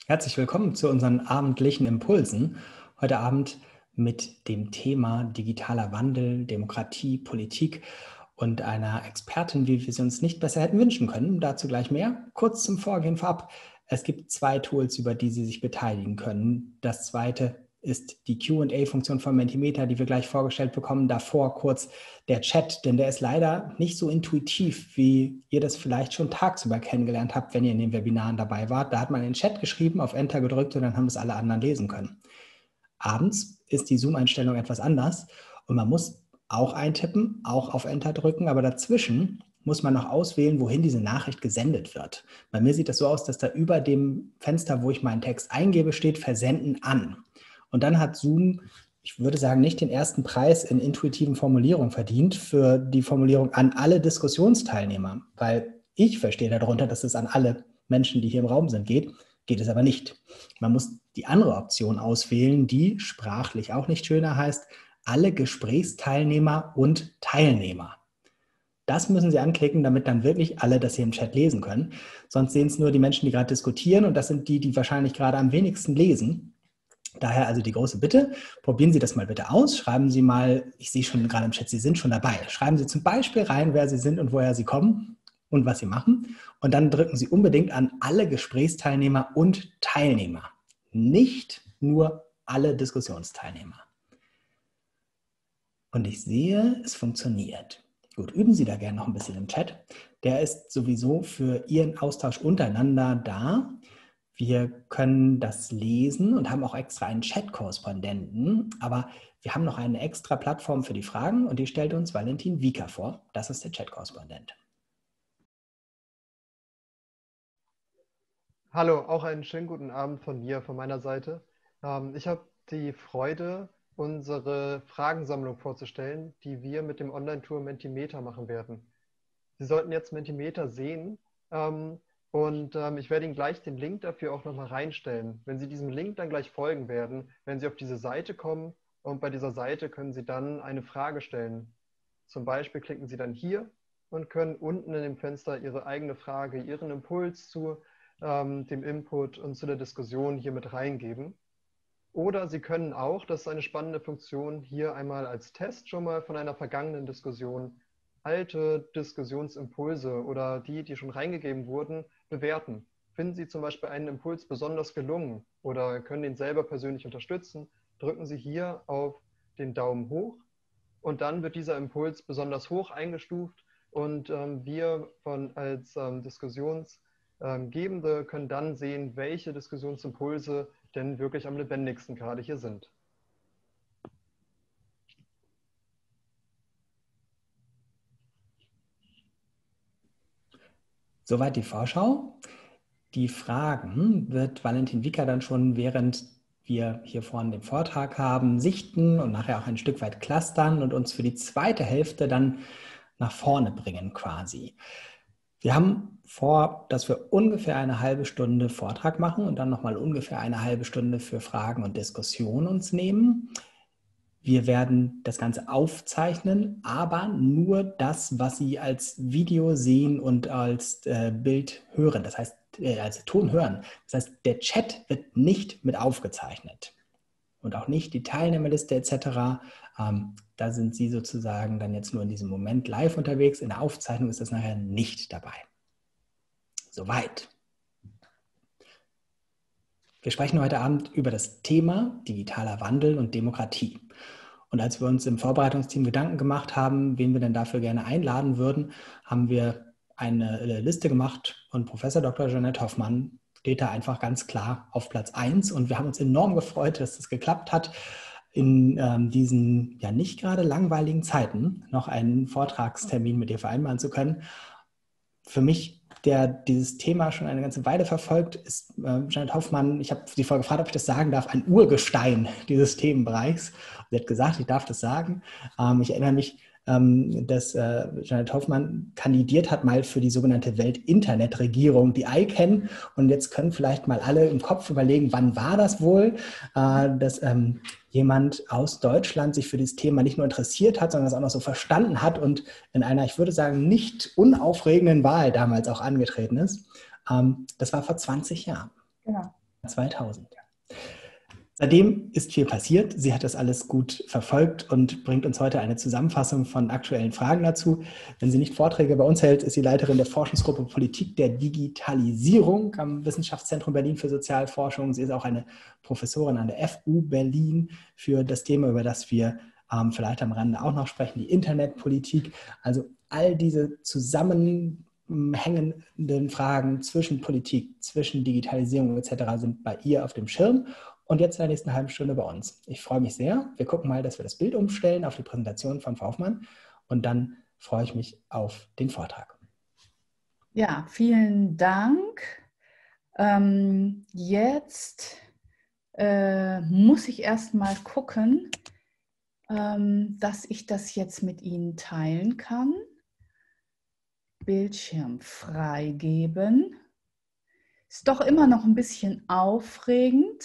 Herzlich willkommen zu unseren abendlichen Impulsen. Heute Abend mit dem Thema digitaler Wandel, Demokratie, Politik und einer Expertin, wie wir sie uns nicht besser hätten wünschen können. Dazu gleich mehr. Kurz zum Vorgehen vorab. Es gibt 2 Tools, über die Sie sich beteiligen können. Das zweite ist die Q&A-Funktion von Mentimeter, die wir gleich vorgestellt bekommen. Davor kurz der Chat, denn der ist leider nicht so intuitiv, wie ihr das vielleicht schon tagsüber kennengelernt habt, wenn ihr in den Webinaren dabei wart. Da hat man in den Chat geschrieben, auf Enter gedrückt und dann haben es alle anderen lesen können. Abends ist die Zoom-Einstellung etwas anders und man muss auch eintippen, auch auf Enter drücken, aber dazwischen muss man noch auswählen, wohin diese Nachricht gesendet wird. Bei mir sieht das so aus, dass da über dem Fenster, wo ich meinen Text eingebe, steht Versenden an. Und dann hat Zoom, ich würde sagen, nicht den ersten Preis in intuitiven Formulierungen verdient für die Formulierung an alle Diskussionsteilnehmer, weil ich verstehe darunter, dass es an alle Menschen, die hier im Raum sind, geht es aber nicht. Man muss die andere Option auswählen, die sprachlich auch nicht schöner heißt, alle Gesprächsteilnehmer und Teilnehmer. Das müssen Sie anklicken, damit dann wirklich alle das hier im Chat lesen können. Sonst sehen es nur die Menschen, die gerade diskutieren und das sind die, die wahrscheinlich gerade am wenigsten lesen. Daher also die große Bitte, probieren Sie das mal bitte aus. Schreiben Sie mal, ich sehe schon gerade im Chat, Sie sind schon dabei. Schreiben Sie zum Beispiel rein, wer Sie sind und woher Sie kommen und was Sie machen. Und dann drücken Sie unbedingt an alle Gesprächsteilnehmer und Teilnehmer. Nicht nur alle Diskussionsteilnehmer. Und ich sehe, es funktioniert. Gut, üben Sie da gerne noch ein bisschen im Chat. Der ist sowieso für Ihren Austausch untereinander da. Wir können das lesen und haben auch extra einen Chat-Korrespondenten, aber wir haben noch eine extra Plattform für die Fragen und die stellt uns Valentin Wieker vor. Das ist der Chat-Korrespondent. Hallo, auch einen schönen guten Abend von mir, von meiner Seite. Ich habe die Freude, unsere Fragensammlung vorzustellen, die wir mit dem Online-Tool Mentimeter machen werden. Sie sollten jetzt Mentimeter sehen ich werde Ihnen gleich den Link dafür auch nochmal reinstellen. Wenn Sie diesem Link dann gleich folgen werden Sie auf diese Seite kommen und bei dieser Seite können Sie dann eine Frage stellen. Zum Beispiel klicken Sie dann hier und können unten in dem Fenster Ihre eigene Frage, Ihren Impuls zu dem Input und zu der Diskussion hier mit reingeben. Oder Sie können auch, das ist eine spannende Funktion, hier einmal als Test schon mal von einer vergangenen Diskussion alte Diskussionsimpulse oder die schon reingegeben wurden, bewerten. Finden Sie zum Beispiel einen Impuls besonders gelungen oder können ihn selber persönlich unterstützen, drücken Sie hier auf den Daumen hoch und dann wird dieser Impuls besonders hoch eingestuft und wir als Diskussionsgebende können dann sehen, welche Diskussionsimpulse denn wirklich am lebendigsten gerade hier sind. Soweit die Vorschau. Die Fragen wird Valentin Wieker dann schon, während wir hier vorne den Vortrag haben, sichten und nachher auch ein Stück weit clustern und uns für die zweite Hälfte dann nach vorne bringen quasi. Wir haben vor, dass wir ungefähr eine halbe Stunde Vortrag machen und dann nochmal ungefähr eine halbe Stunde für Fragen und Diskussionen uns nehmen. Wir werden das Ganze aufzeichnen, aber nur das, was Sie als Video sehen und als Bild hören, das heißt, als Ton hören. Das heißt, der Chat wird nicht mit aufgezeichnet und auch nicht die Teilnehmerliste etc. Da sind Sie sozusagen dann jetzt nur in diesem Moment live unterwegs. In der Aufzeichnung ist das nachher nicht dabei. Soweit. Wir sprechen heute Abend über das Thema digitaler Wandel und Demokratie. Und als wir uns im Vorbereitungsteam Gedanken gemacht haben, wen wir denn dafür gerne einladen würden, haben wir eine Liste gemacht und Professor Dr. Jeanette Hoffmann steht da einfach ganz klar auf Platz 1. Und wir haben uns enorm gefreut, dass das geklappt hat, in diesen ja nicht gerade langweiligen Zeiten noch einen Vortragstermin mit ihr vereinbaren zu können. Für mich, der dieses Thema schon eine ganze Weile verfolgt, ist Jeanette Hoffmann, ich habe sie vorher gefragt, ob ich das sagen darf, ein Urgestein dieses Themenbereichs. Sie hat gesagt, ich darf das sagen. Ich erinnere mich, dass Jeanette Hoffmann kandidiert hat mal für die sogenannte Welt-Internet-Regierung, die ICANN. Und jetzt können vielleicht mal alle im Kopf überlegen, wann war das wohl, dass jemand aus Deutschland sich für dieses Thema nicht nur interessiert hat, sondern es auch noch so verstanden hat und in einer, ich würde sagen, nicht unaufregenden Wahl damals auch angetreten ist. Das war vor 20 Jahren. Genau. 2000. Seitdem ist viel passiert. Sie hat das alles gut verfolgt und bringt uns heute eine Zusammenfassung von aktuellen Fragen dazu. Wenn sie nicht Vorträge bei uns hält, ist sie Leiterin der Forschungsgruppe Politik der Digitalisierung am Wissenschaftszentrum Berlin für Sozialforschung. Sie ist auch eine Professorin an der FU Berlin für das Thema, über das wir vielleicht am Rande auch noch sprechen, die Internetpolitik. Also all diese zusammenhängenden Fragen zwischen Politik, zwischen Digitalisierung etc. sind bei ihr auf dem Schirm. Und jetzt in der nächsten halben Stunde bei uns. Ich freue mich sehr. Wir gucken mal, dass wir das Bild umstellen auf die Präsentation von Frau Hoffmann. Und dann freue ich mich auf den Vortrag. Ja, vielen Dank. Jetzt muss ich erst mal gucken, dass ich das jetzt mit Ihnen teilen kann. Bildschirm freigeben. Ist doch immer noch ein bisschen aufregend.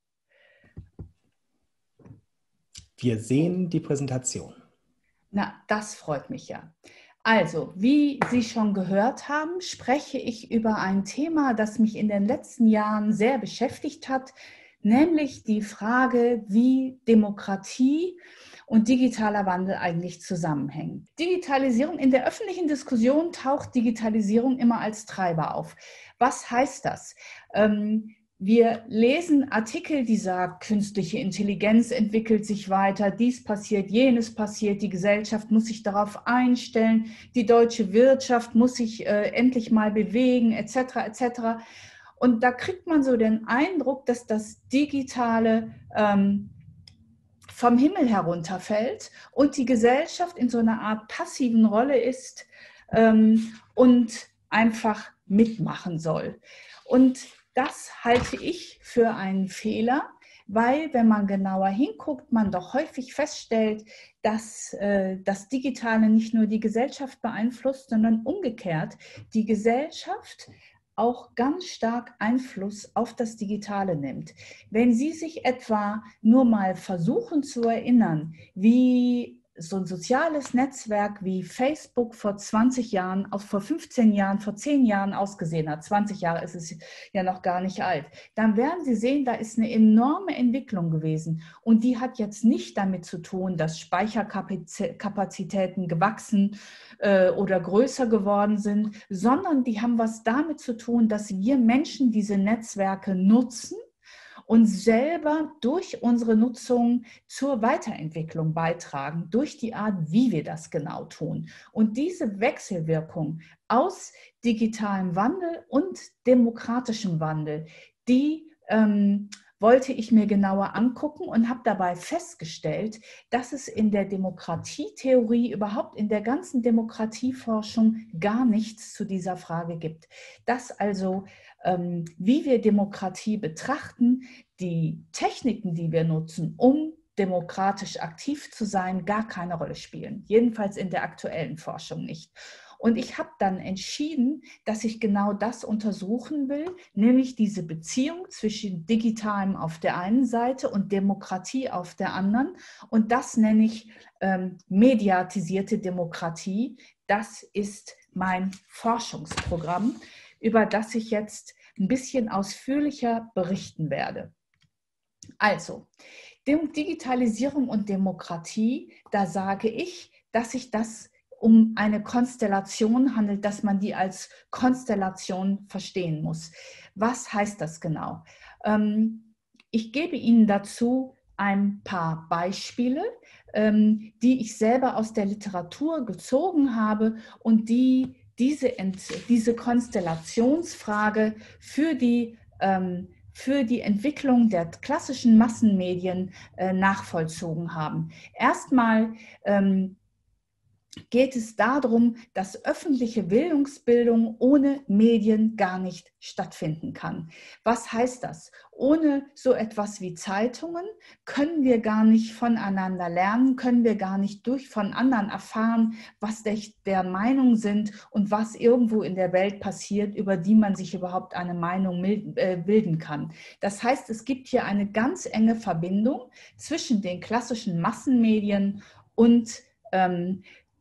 Wir sehen die Präsentation. Na, das freut mich ja. Also, wie Sie schon gehört haben, spreche ich über ein Thema, das mich in den letzten Jahren sehr beschäftigt hat, nämlich die Frage, wie Demokratie und digitaler Wandel eigentlich zusammenhängen. Digitalisierung, in der öffentlichen Diskussion taucht Digitalisierung immer als Treiber auf. Was heißt das? Wir lesen Artikel, die sagen, künstliche Intelligenz entwickelt sich weiter, dies passiert, jenes passiert, die Gesellschaft muss sich darauf einstellen, die deutsche Wirtschaft muss sich endlich mal bewegen, etc., etc. Und da kriegt man so den Eindruck, dass das Digitale vom Himmel herunterfällt und die Gesellschaft in so einer Art passiven Rolle ist und einfach mitmachen soll. Und das halte ich für einen Fehler, weil, wenn man genauer hinguckt, man doch häufig feststellt, dass das Digitale nicht nur die Gesellschaft beeinflusst, sondern umgekehrt die Gesellschaft auch ganz stark Einfluss auf das Digitale nimmt. Wenn Sie sich etwa nur mal versuchen zu erinnern, wie so ein soziales Netzwerk wie Facebook vor 20 Jahren, vor 15 Jahren, vor 10 Jahren ausgesehen hat, 20 Jahre ist es ja noch gar nicht alt, dann werden Sie sehen, da ist eine enorme Entwicklung gewesen. Und die hat jetzt nicht damit zu tun, dass Speicherkapazitäten gewachsen oder größer geworden sind, sondern die haben was damit zu tun, dass wir Menschen diese Netzwerke nutzen und selber durch unsere Nutzung zur Weiterentwicklung beitragen, durch die Art, wie wir das genau tun. Und diese Wechselwirkung aus digitalem Wandel und demokratischem Wandel, die wollte ich mir genauer angucken und habe dabei festgestellt, dass es in der Demokratietheorie, überhaupt in der ganzen Demokratieforschung gar nichts zu dieser Frage gibt. Dass also, wie wir Demokratie betrachten, die Techniken, die wir nutzen, um demokratisch aktiv zu sein, gar keine Rolle spielen. Jedenfalls in der aktuellen Forschung nicht. Und ich habe dann entschieden, dass ich genau das untersuchen will, nämlich diese Beziehung zwischen Digitalem auf der einen Seite und Demokratie auf der anderen. Und das nenne ich mediatisierte Demokratie. Das ist mein Forschungsprogramm, über das ich jetzt ein bisschen ausführlicher berichten werde. Also, Digitalisierung und Demokratie, da sage ich, dass sich das um eine Konstellation handelt, dass man die als Konstellation verstehen muss. Was heißt das genau? Ich gebe Ihnen dazu ein paar Beispiele, die ich selber aus der Literatur gezogen habe und die diese Konstellationsfrage für die Entwicklung der klassischen Massenmedien nachvollzogen haben. Erstmal geht es darum, dass öffentliche Bildungsbildung ohne Medien gar nicht stattfinden kann. Was heißt das? Ohne so etwas wie Zeitungen können wir gar nicht voneinander lernen, können wir gar nicht von anderen erfahren, was der Meinung sind und was irgendwo in der Welt passiert, über die man sich überhaupt eine Meinung bilden kann. Das heißt, es gibt hier eine ganz enge Verbindung zwischen den klassischen Massenmedien und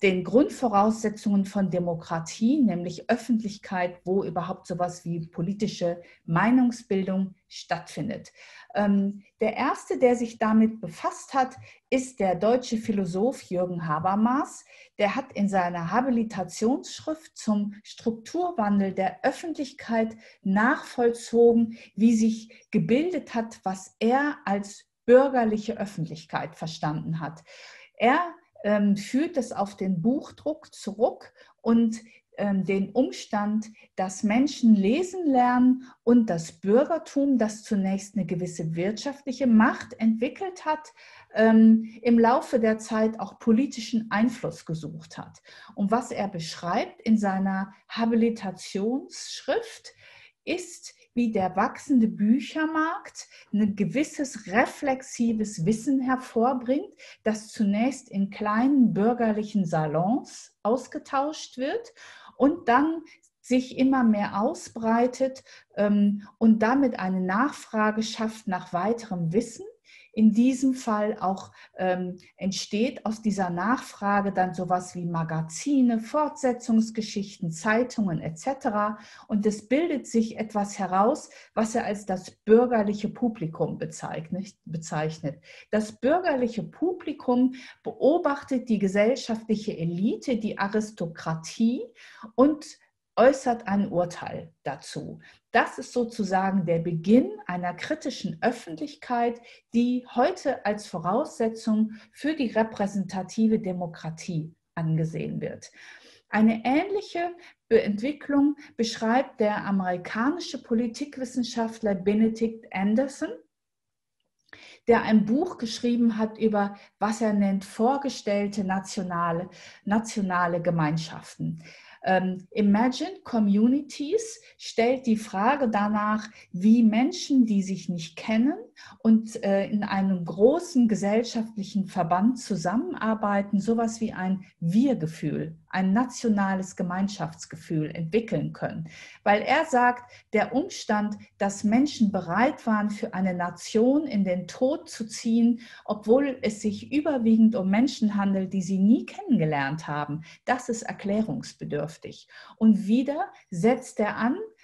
den Grundvoraussetzungen von Demokratie, nämlich Öffentlichkeit, wo überhaupt sowas wie politische Meinungsbildung stattfindet. Der erste, der sich damit befasst hat, ist der deutsche Philosoph Jürgen Habermas. Der hat in seiner Habilitationsschrift zum Strukturwandel der Öffentlichkeit nachvollzogen, wie sich gebildet hat, was er als bürgerliche Öffentlichkeit verstanden hat. Er führt es auf den Buchdruck zurück und den Umstand, dass Menschen lesen lernen und das Bürgertum, das zunächst eine gewisse wirtschaftliche Macht entwickelt hat, im Laufe der Zeit auch politischen Einfluss gesucht hat. Und was er beschreibt in seiner Habilitationsschrift ist, wie der wachsende Büchermarkt ein gewisses reflexives Wissen hervorbringt, das zunächst in kleinen bürgerlichen Salons ausgetauscht wird und dann sich immer mehr ausbreitet und damit eine Nachfrage schafft nach weiterem Wissen. In diesem Fall auch entsteht aus dieser Nachfrage dann sowas wie Magazine, Fortsetzungsgeschichten, Zeitungen etc. Und es bildet sich etwas heraus, was er als das bürgerliche Publikum bezeichnet. Das bürgerliche Publikum beobachtet die gesellschaftliche Elite, die Aristokratie und äußert ein Urteil dazu. Das ist sozusagen der Beginn einer kritischen Öffentlichkeit, die heute als Voraussetzung für die repräsentative Demokratie angesehen wird. Eine ähnliche Entwicklung beschreibt der amerikanische Politikwissenschaftler Benedict Anderson, der ein Buch geschrieben hat über, was er nennt, vorgestellte nationale Gemeinschaften. Imagine Communities stellt die Frage danach, wie Menschen, die sich nicht kennen und in einem großen gesellschaftlichen Verband zusammenarbeiten, sowas wie ein Wir-Gefühl, ein nationales Gemeinschaftsgefühl entwickeln können. Weil er sagt, der Umstand, dass Menschen bereit waren, für eine Nation in den Tod zu ziehen, obwohl es sich überwiegend um Menschen handelt, die sie nie kennengelernt haben, das ist erklärungsbedürftig. Und wieder setzt er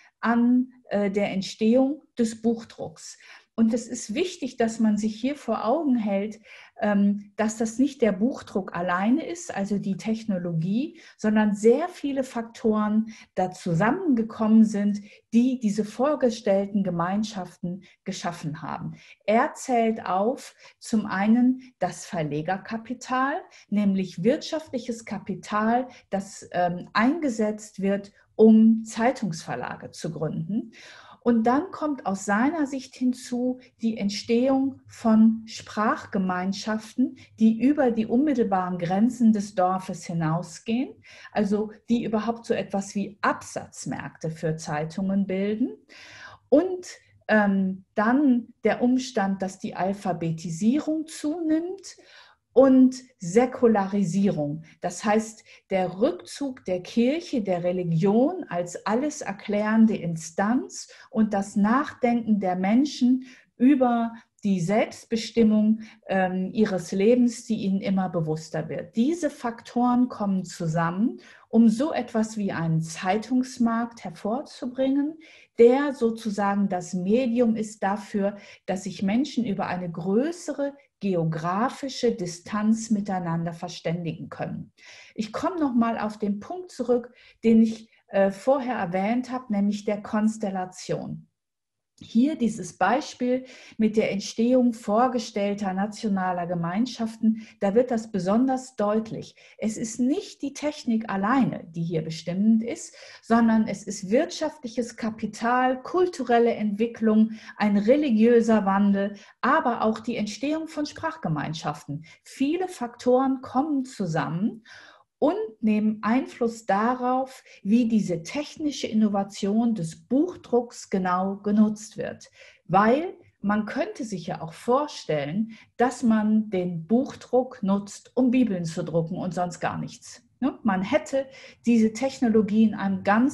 an der Entstehung des Buchdrucks. Und es ist wichtig, dass man sich hier vor Augen hält, dass das nicht der Buchdruck alleine ist, also die Technologie, sondern sehr viele Faktoren da zusammengekommen sind, die diese vorgestellten Gemeinschaften geschaffen haben. Er zählt auf zum einen das Verlegerkapital, nämlich wirtschaftliches Kapital, das eingesetzt wird, um Zeitungsverlage zu gründen. Und dann kommt aus seiner Sicht hinzu die Entstehung von Sprachgemeinschaften, die über die unmittelbaren Grenzen des Dorfes hinausgehen, also die überhaupt so etwas wie Absatzmärkte für Zeitungen bilden. Und dann der Umstand, dass die Alphabetisierung zunimmt und Säkularisierung, das heißt der Rückzug der Kirche, der Religion als alles erklärende Instanz und das Nachdenken der Menschen über die Selbstbestimmung ihres Lebens, die ihnen immer bewusster wird. Diese Faktoren kommen zusammen, um so etwas wie einen Zeitungsmarkt hervorzubringen, der sozusagen das Medium ist dafür, dass sich Menschen über eine größere geografische Distanz miteinander verständigen können. Ich komme noch mal auf den Punkt zurück, den ich vorher erwähnt habe, nämlich der Konstellation. Hier dieses Beispiel mit der Entstehung vorgestellter nationaler Gemeinschaften, da wird das besonders deutlich. Es ist nicht die Technik alleine, die hier bestimmend ist, sondern es ist wirtschaftliches Kapital, kulturelle Entwicklung, ein religiöser Wandel, aber auch die Entstehung von Sprachgemeinschaften. Viele Faktoren kommen zusammen und nehmen Einfluss darauf, wie diese technische Innovation des Buchdrucks genau genutzt wird. Weil man könnte sich ja auch vorstellen, dass man den Buchdruck nutzt, um Bibeln zu drucken und sonst gar nichts. Man hätte diese Technologie in einem ganz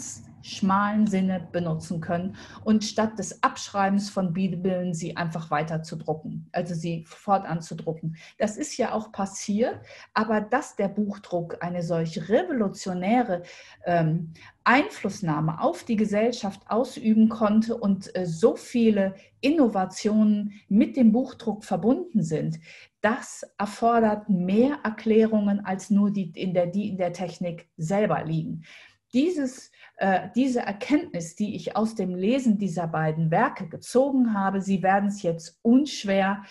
schmalen Sinne benutzen können und statt des Abschreibens von Bibeln sie einfach weiter zu drucken, also sie fortan zu drucken. Das ist ja auch passiert, aber dass der Buchdruck eine solch revolutionäre Einflussnahme auf die Gesellschaft ausüben konnte und so viele Innovationen mit dem Buchdruck verbunden sind, das erfordert mehr Erklärungen als nur die in der Technik selber liegen. Diese Erkenntnis, die ich aus dem Lesen dieser beiden Werke gezogen habe, Sie werden es jetzt unschwer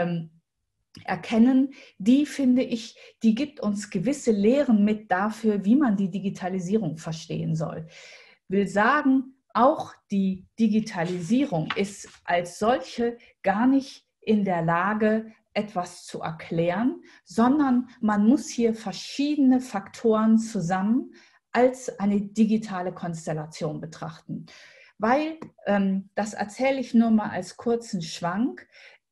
erkennen, die finde ich, die gibt uns gewisse Lehren mit dafür, wie man die Digitalisierung verstehen soll. Will sagen, auch die Digitalisierung ist als solche gar nicht in der Lage, etwas zu erklären, sondern man muss hier verschiedene Faktoren zusammen als eine digitale Konstellation betrachten. Weil, das erzähle ich nur mal als kurzen Schwank,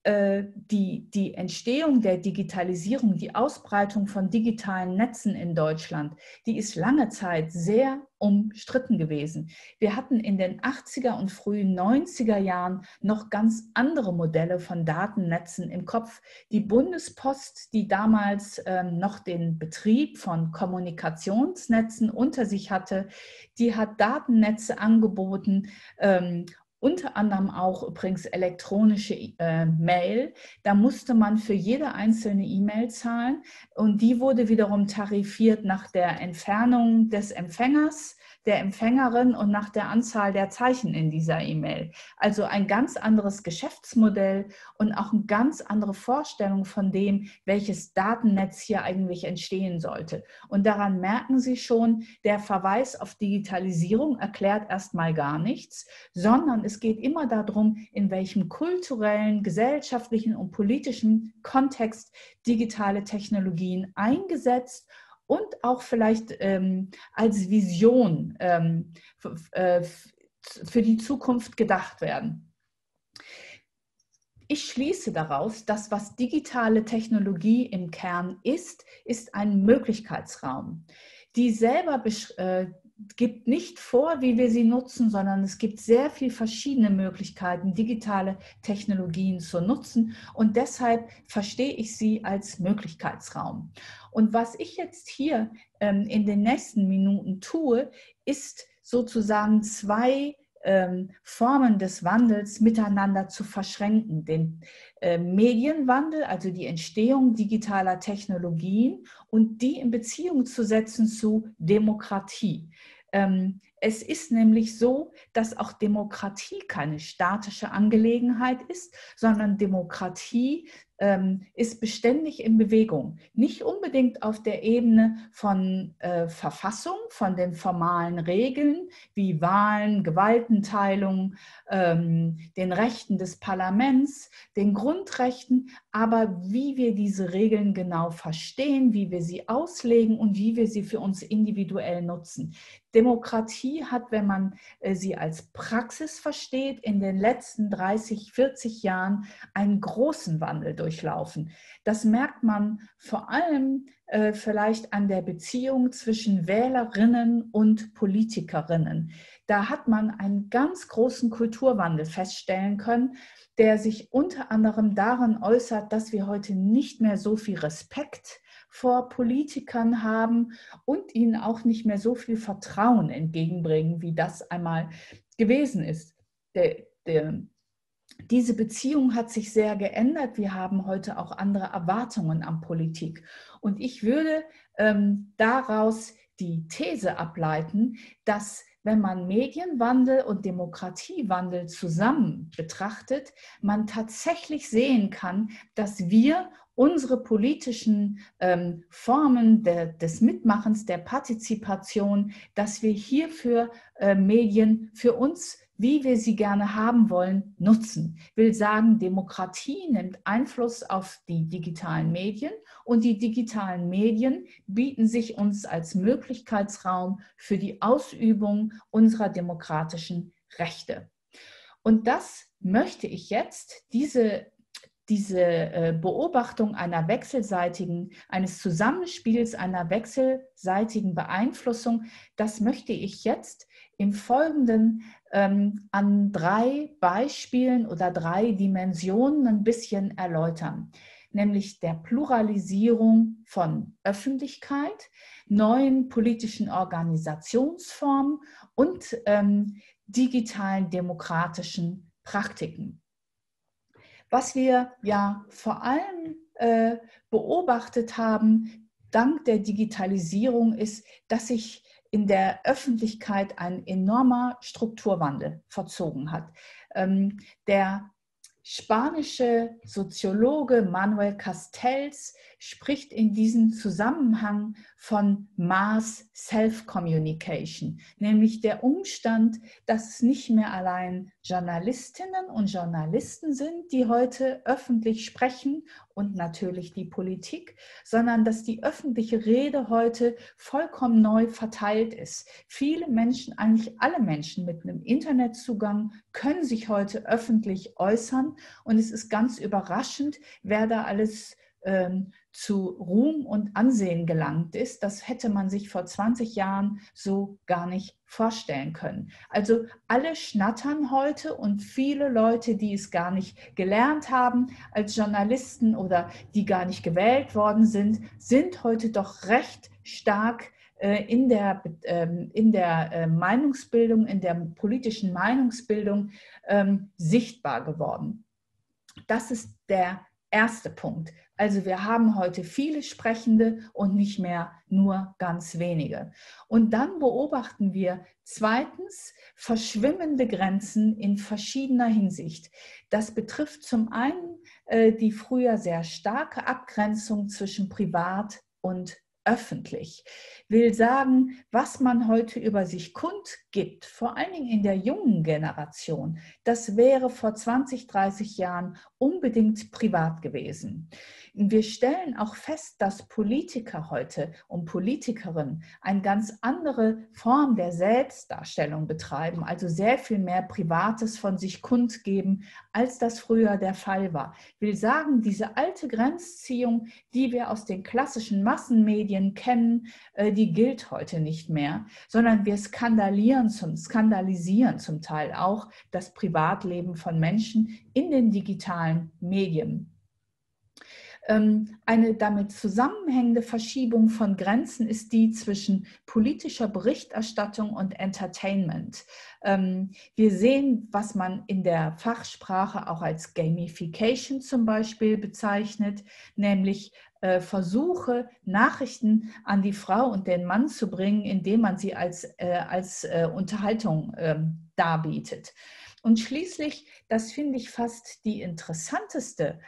die Entstehung der Digitalisierung, die Ausbreitung von digitalen Netzen in Deutschland, die ist lange Zeit sehr umstritten gewesen. Wir hatten in den 80er und frühen 90er Jahren noch ganz andere Modelle von Datennetzen im Kopf. Die Bundespost, die damals noch den Betrieb von Kommunikationsnetzen unter sich hatte, die hat Datennetze angeboten, unter anderem auch übrigens elektronische Mail. Da musste man für jede einzelne E-Mail zahlen und die wurde wiederum tarifiert nach der Entfernung des Empfängers, der Empfängerin und nach der Anzahl der Zeichen in dieser E-Mail. Also ein ganz anderes Geschäftsmodell und auch eine ganz andere Vorstellung von dem, welches Datennetz hier eigentlich entstehen sollte. Und daran merken Sie schon, der Verweis auf Digitalisierung erklärt erstmal gar nichts, sondern es geht immer darum, in welchem kulturellen, gesellschaftlichen und politischen Kontext digitale Technologien eingesetzt und auch vielleicht als Vision für die Zukunft gedacht werden. Ich schließe daraus, dass was digitale Technologie im Kern ist ein Möglichkeitsraum, die selber gibt nicht vor, wie wir sie nutzen, sondern es gibt sehr viele verschiedene Möglichkeiten, digitale Technologien zu nutzen und deshalb verstehe ich sie als Möglichkeitsraum. Und was ich jetzt hier in den nächsten Minuten tue, ist sozusagen zwei Formen des Wandels miteinander zu verschränken. Den Medienwandel, also die Entstehung digitaler Technologien und die in Beziehung zu setzen zu Demokratie. Es ist nämlich so, dass auch Demokratie keine statische Angelegenheit ist, sondern Demokratie ist beständig in Bewegung. Nicht unbedingt auf der Ebene von Verfassung, von den formalen Regeln wie Wahlen, Gewaltenteilung, den Rechten des Parlaments, den Grundrechten, aber wie wir diese Regeln genau verstehen, wie wir sie auslegen und wie wir sie für uns individuell nutzen. Demokratie hat, wenn man sie als Praxis versteht, in den letzten 30, 40 Jahren einen großen Wandel durchlaufen. Das merkt man vor allem vielleicht an der Beziehung zwischen Wählerinnen und Politikerinnen. Da hat man einen ganz großen Kulturwandel feststellen können, der sich unter anderem darin äußert, dass wir heute nicht mehr so viel Respekt vor Politikern haben und ihnen auch nicht mehr so viel Vertrauen entgegenbringen, wie das einmal gewesen ist. Diese Beziehung hat sich sehr geändert. Wir haben heute auch andere Erwartungen an Politik. Und ich würde daraus die These ableiten, dass wenn man Medienwandel und Demokratiewandel zusammen betrachtet, man tatsächlich sehen kann, dass wir unsere politischen Formen des Mitmachens, der Partizipation, dass wir hierfür Medien für uns, wie wir sie gerne haben wollen, nutzen. Will sagen, Demokratie nimmt Einfluss auf die digitalen Medien und die digitalen Medien bieten sich uns als Möglichkeitsraum für die Ausübung unserer demokratischen Rechte. Und das möchte ich jetzt, diese Beobachtung eines Zusammenspiels, einer wechselseitigen Beeinflussung, das möchte ich jetzt im Folgenden an 3 Beispielen oder 3 Dimensionen ein bisschen erläutern, nämlich der Pluralisierung von Öffentlichkeit, neuen politischen Organisationsformen und digitalen demokratischen Praktiken. Was wir ja vor allem beobachtet haben, dank der Digitalisierung, ist, dass sich in der Öffentlichkeit ein enormer Strukturwandel vollzogen hat. Der spanische Soziologe Manuel Castells spricht in diesem Zusammenhang von Mass Self-Communication, nämlich der Umstand, dass es nicht mehr allein Journalistinnen und Journalisten sind, die heute öffentlich sprechen und natürlich die Politik, sondern dass die öffentliche Rede heute vollkommen neu verteilt ist. Viele Menschen, eigentlich alle Menschen mit einem Internetzugang können sich heute öffentlich äußern und es ist ganz überraschend, wer da alles zu Ruhm und Ansehen gelangt ist. Das hätte man sich vor 20 Jahren so gar nicht vorstellen können. Also alle schnattern heute und viele Leute, die es gar nicht gelernt haben als Journalisten oder die gar nicht gewählt worden sind, sind heute doch recht stark in der Meinungsbildung, in der politischen Meinungsbildung sichtbar geworden. Das ist der erste Punkt. Also wir haben heute viele Sprechende und nicht mehr nur ganz wenige. Und dann beobachten wir zweitens verschwimmende Grenzen in verschiedener Hinsicht. Das betrifft zum einen die früher sehr starke Abgrenzung zwischen privat und öffentlich. Will sagen, was man heute über sich kundgibt, vor allen Dingen in der jungen Generation, das wäre vor 20, 30 Jahren unbedingt privat gewesen. Wir stellen auch fest, dass Politiker heute und Politikerinnen eine ganz andere Form der Selbstdarstellung betreiben, also sehr viel mehr Privates von sich kundgeben, als das früher der Fall war. Will sagen, diese alte Grenzziehung, die wir aus den klassischen Massenmedien kennen, die gilt heute nicht mehr, sondern wir skandalisieren zum Teil auch das Privatleben von Menschen in den digitalen Medien. Eine damit zusammenhängende Verschiebung von Grenzen ist die zwischen politischer Berichterstattung und Entertainment. Wir sehen, was man in der Fachsprache auch als Gamification zum Beispiel bezeichnet, nämlich Versuche, Nachrichten an die Frau und den Mann zu bringen, indem man sie als Unterhaltung darbietet. Und schließlich, das finde ich fast die interessanteste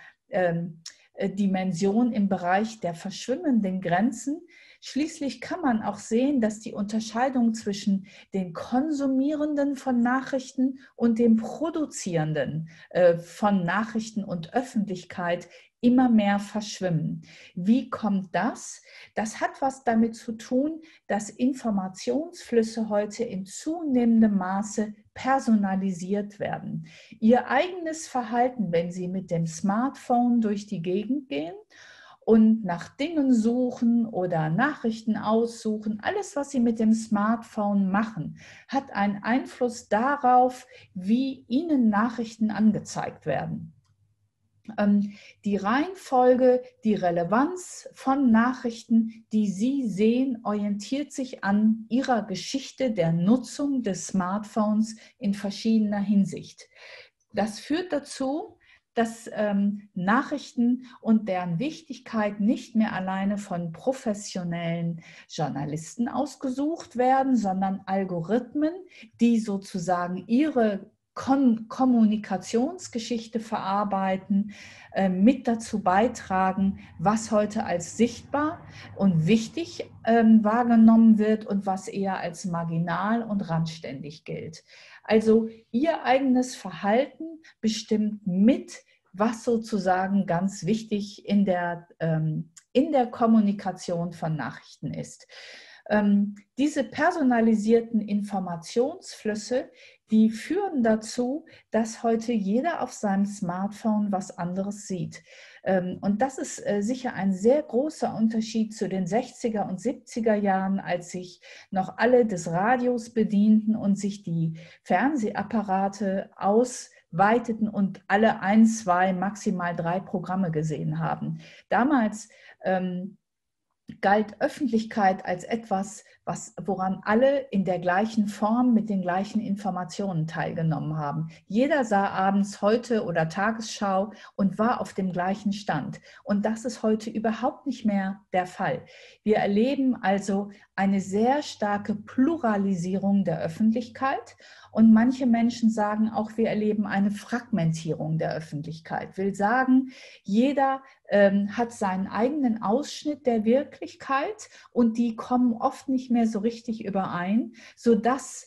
Dimension im Bereich der verschwimmenden Grenzen. Schließlich kann man auch sehen, dass die Unterscheidung zwischen den Konsumierenden von Nachrichten und dem Produzierenden von Nachrichten und Öffentlichkeit immer mehr verschwimmen. Wie kommt das? Das hat was damit zu tun, dass Informationsflüsse heute in zunehmendem Maße personalisiert werden. Ihr eigenes Verhalten, wenn Sie mit dem Smartphone durch die Gegend gehen und nach Dingen suchen oder Nachrichten aussuchen, alles, was Sie mit dem Smartphone machen, hat einen Einfluss darauf, wie Ihnen Nachrichten angezeigt werden. Die Reihenfolge, die Relevanz von Nachrichten, die Sie sehen, orientiert sich an Ihrer Geschichte der Nutzung des Smartphones in verschiedener Hinsicht. Das führt dazu, dass Nachrichten und deren Wichtigkeit nicht mehr alleine von professionellen Journalisten ausgesucht werden, sondern Algorithmen, die sozusagen ihre Kommunikationsgeschichte verarbeiten, mit dazu beitragen, was heute als sichtbar und wichtig wahrgenommen wird und was eher als marginal und randständig gilt. Also Ihr eigenes Verhalten bestimmt mit, was sozusagen ganz wichtig in der Kommunikation von Nachrichten ist. Diese personalisierten Informationsflüsse, die führen dazu, dass heute jeder auf seinem Smartphone was anderes sieht. Und das ist sicher ein sehr großer Unterschied zu den 60er und 70er Jahren, als sich noch alle des Radios bedienten und sich die Fernsehapparate ausweiteten und alle 1, 2, maximal 3 Programme gesehen haben. Damals galt Öffentlichkeit als etwas, woran alle in der gleichen Form mit den gleichen Informationen teilgenommen haben. Jeder sah abends Heute oder Tagesschau und war auf dem gleichen Stand. Und das ist heute überhaupt nicht mehr der Fall. Wir erleben also eine sehr starke Pluralisierung der Öffentlichkeit. Und manche Menschen sagen auch, wir erleben eine Fragmentierung der Öffentlichkeit. Will sagen, jeder hat seinen eigenen Ausschnitt der Wirklichkeit und die kommen oft nicht mehr so richtig überein, sodass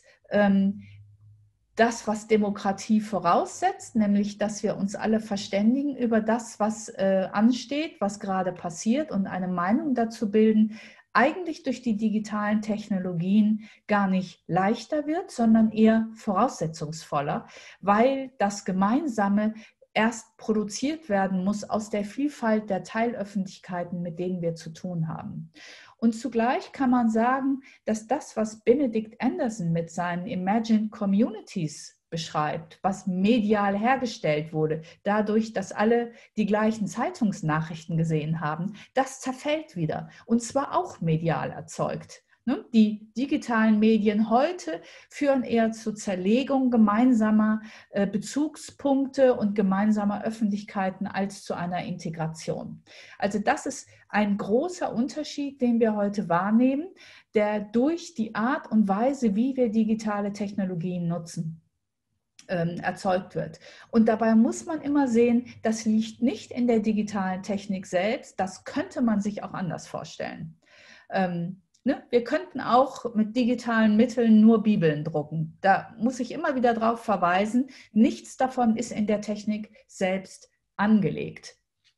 das, was Demokratie voraussetzt, nämlich, dass wir uns alle verständigen über das, was ansteht, was gerade passiert und eine Meinung dazu bilden, eigentlich durch die digitalen Technologien gar nicht leichter wird, sondern eher voraussetzungsvoller, weil das Gemeinsame erst produziert werden muss aus der Vielfalt der Teilöffentlichkeiten, mit denen wir zu tun haben. Und zugleich kann man sagen, dass das, was Benedict Anderson mit seinen Imagined Communities beschreibt, was medial hergestellt wurde, dadurch, dass alle die gleichen Zeitungsnachrichten gesehen haben, das zerfällt wieder und zwar auch medial erzeugt. Die digitalen Medien heute führen eher zur Zerlegung gemeinsamer Bezugspunkte und gemeinsamer Öffentlichkeiten als zu einer Integration. Also das ist ein großer Unterschied, den wir heute wahrnehmen, der durch die Art und Weise, wie wir digitale Technologien nutzen, erzeugt wird. Und dabei muss man immer sehen, das liegt nicht in der digitalen Technik selbst, das könnte man sich auch anders vorstellen. Wir könnten auch mit digitalen Mitteln nur Bibeln drucken. Da muss ich immer wieder darauf verweisen, nichts davon ist in der Technik selbst angelegt.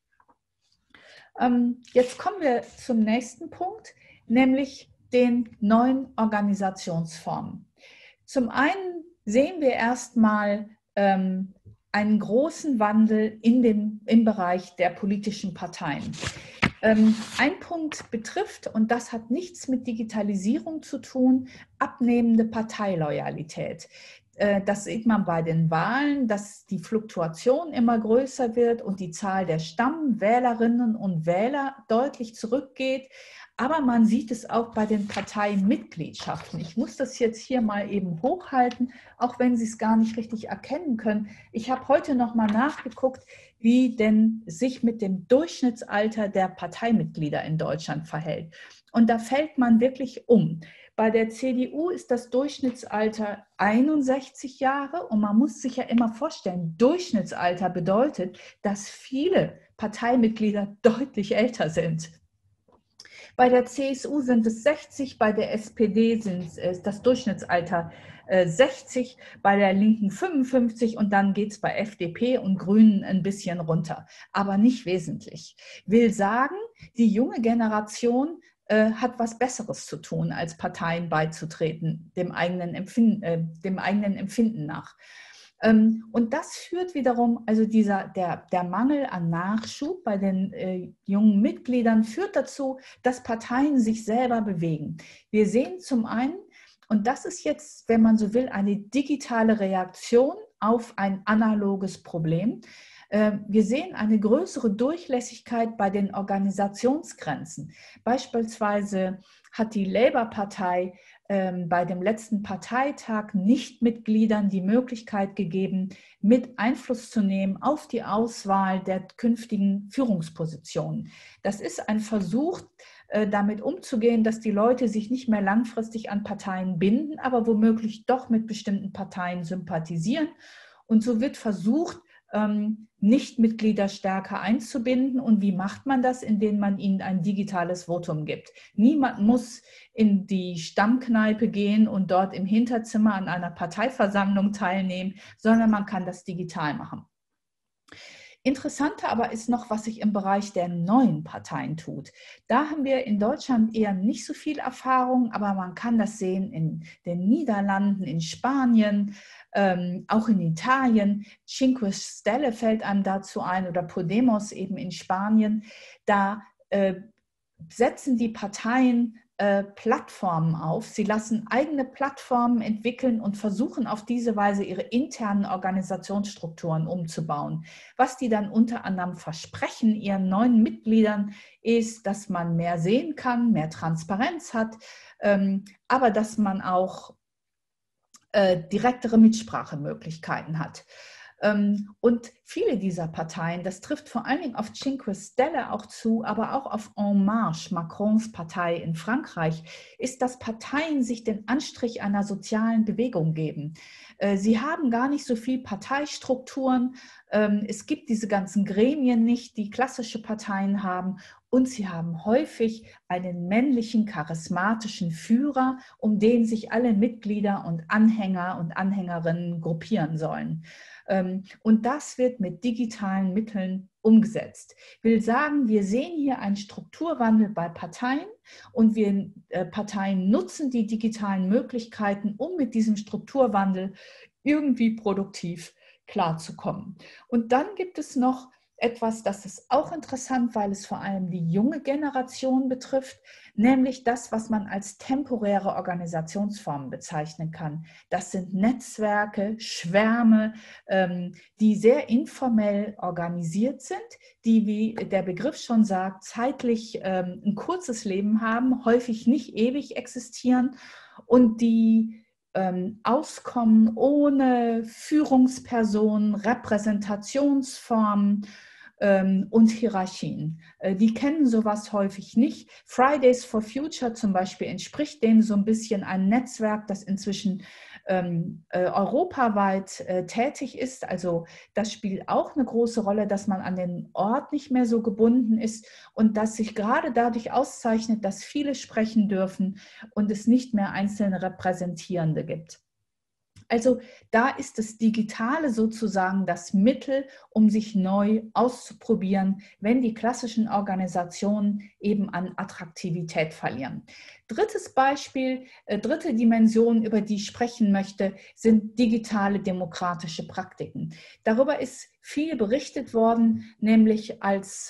Jetzt kommen wir zum nächsten Punkt, nämlich den neuen Organisationsformen. Zum einen sehen wir erstmal einen großen Wandel im Bereich der politischen Parteien. Ein Punkt betrifft, und das hat nichts mit Digitalisierung zu tun, abnehmende Parteiloyalität. Das sieht man bei den Wahlen, dass die Fluktuation immer größer wird und die Zahl der Stammwählerinnen und Wähler deutlich zurückgeht. Aber man sieht es auch bei den Parteimitgliedschaften. Ich muss das jetzt hier mal eben hochhalten, auch wenn Sie es gar nicht richtig erkennen können. Ich habe heute noch mal nachgeguckt, wie denn sich mit dem Durchschnittsalter der Parteimitglieder in Deutschland verhält. Und da fällt man wirklich um. Bei der CDU ist das Durchschnittsalter 61 Jahre und man muss sich ja immer vorstellen, Durchschnittsalter bedeutet, dass viele Parteimitglieder deutlich älter sind. Bei der CSU sind es 60, bei der SPD ist das Durchschnittsalter 60, bei der Linken 55 und dann geht es bei FDP und Grünen ein bisschen runter, aber nicht wesentlich. Will sagen, die junge Generation hat was Besseres zu tun, als Parteien beizutreten, dem eigenen Empfinden nach. Und das führt wiederum, also der Mangel an Nachschub bei den jungen Mitgliedern führt dazu, dass Parteien sich selber bewegen. Wir sehen zum einen, und das ist jetzt, wenn man so will, eine digitale Reaktion auf ein analoges Problem. Wir sehen eine größere Durchlässigkeit bei den Organisationsgrenzen. Beispielsweise hat die Labour-Partei bei dem letzten Parteitag Nichtmitgliedern die Möglichkeit gegeben, mit Einfluss zu nehmen auf die Auswahl der künftigen Führungspositionen. Das ist ein Versuch, damit umzugehen, dass die Leute sich nicht mehr langfristig an Parteien binden, aber womöglich doch mit bestimmten Parteien sympathisieren. Und so wird versucht, Nichtmitglieder stärker einzubinden. Und wie macht man das? Indem man ihnen ein digitales Votum gibt. Niemand muss in die Stammkneipe gehen und dort im Hinterzimmer an einer Parteiversammlung teilnehmen, sondern man kann das digital machen. Interessanter aber ist noch, was sich im Bereich der neuen Parteien tut. Da haben wir in Deutschland eher nicht so viel Erfahrung, aber man kann das sehen in den Niederlanden, in Spanien, auch in Italien. Cinque Stelle fällt einem dazu ein oder Podemos eben in Spanien. Da setzen die Parteien Plattformen auf. Sie lassen eigene Plattformen entwickeln und versuchen auf diese Weise ihre internen Organisationsstrukturen umzubauen. Was die dann unter anderem versprechen ihren neuen Mitgliedern ist, dass man mehr sehen kann, mehr Transparenz hat, aber dass man auch direktere Mitsprachemöglichkeiten hat. Und viele dieser Parteien, das trifft vor allen Dingen auf Cinque Stelle auch zu, aber auch auf En Marche, Macrons Partei in Frankreich, ist, dass Parteien sich den Anstrich einer sozialen Bewegung geben. Sie haben gar nicht so viel Parteistrukturen, es gibt diese ganzen Gremien nicht, die klassische Parteien haben, und sie haben häufig einen männlichen, charismatischen Führer, um den sich alle Mitglieder und Anhänger und Anhängerinnen gruppieren sollen. Und das wird mit digitalen Mitteln umgesetzt. Ich will sagen, wir sehen hier einen Strukturwandel bei Parteien und wir Parteien nutzen die digitalen Möglichkeiten, um mit diesem Strukturwandel irgendwie produktiv klarzukommen. Und dann gibt es noch etwas, das ist auch interessant, weil es vor allem die junge Generation betrifft, nämlich das, was man als temporäre Organisationsformen bezeichnen kann. Das sind Netzwerke, Schwärme, die sehr informell organisiert sind, die, wie der Begriff schon sagt, zeitlich ein kurzes Leben haben, häufig nicht ewig existieren und die auskommen ohne Führungspersonen, Repräsentationsformen und Hierarchien. Die kennen sowas häufig nicht. Fridays for Future zum Beispiel entspricht dem so ein bisschen, ein Netzwerk, das inzwischen europaweit tätig ist. Also das spielt auch eine große Rolle, dass man an den Ort nicht mehr so gebunden ist und dass sich gerade dadurch auszeichnet, dass viele sprechen dürfen und es nicht mehr einzelne Repräsentierende gibt. Also da ist das Digitale sozusagen das Mittel, um sich neu auszuprobieren, wenn die klassischen Organisationen eben an Attraktivität verlieren. Drittes Beispiel, dritte Dimension, über die ich sprechen möchte, sind digitale demokratische Praktiken. Darüber ist viel berichtet worden, nämlich als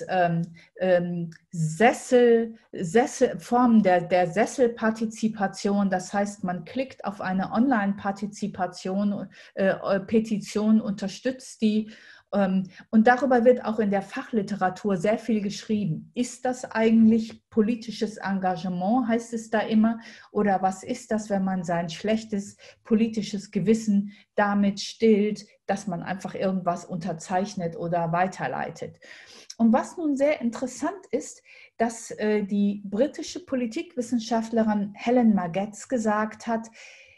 Formen der Sesselpartizipation. Das heißt, man klickt auf eine Online-Participation, Petition, unterstützt die. Und darüber wird auch in der Fachliteratur sehr viel geschrieben. Ist das eigentlich politisches Engagement, heißt es da immer? Oder was ist das, wenn man sein schlechtes politisches Gewissen damit stillt, dass man einfach irgendwas unterzeichnet oder weiterleitet? Und was nun sehr interessant ist, dass die britische Politikwissenschaftlerin Helen Maggetts gesagt hat,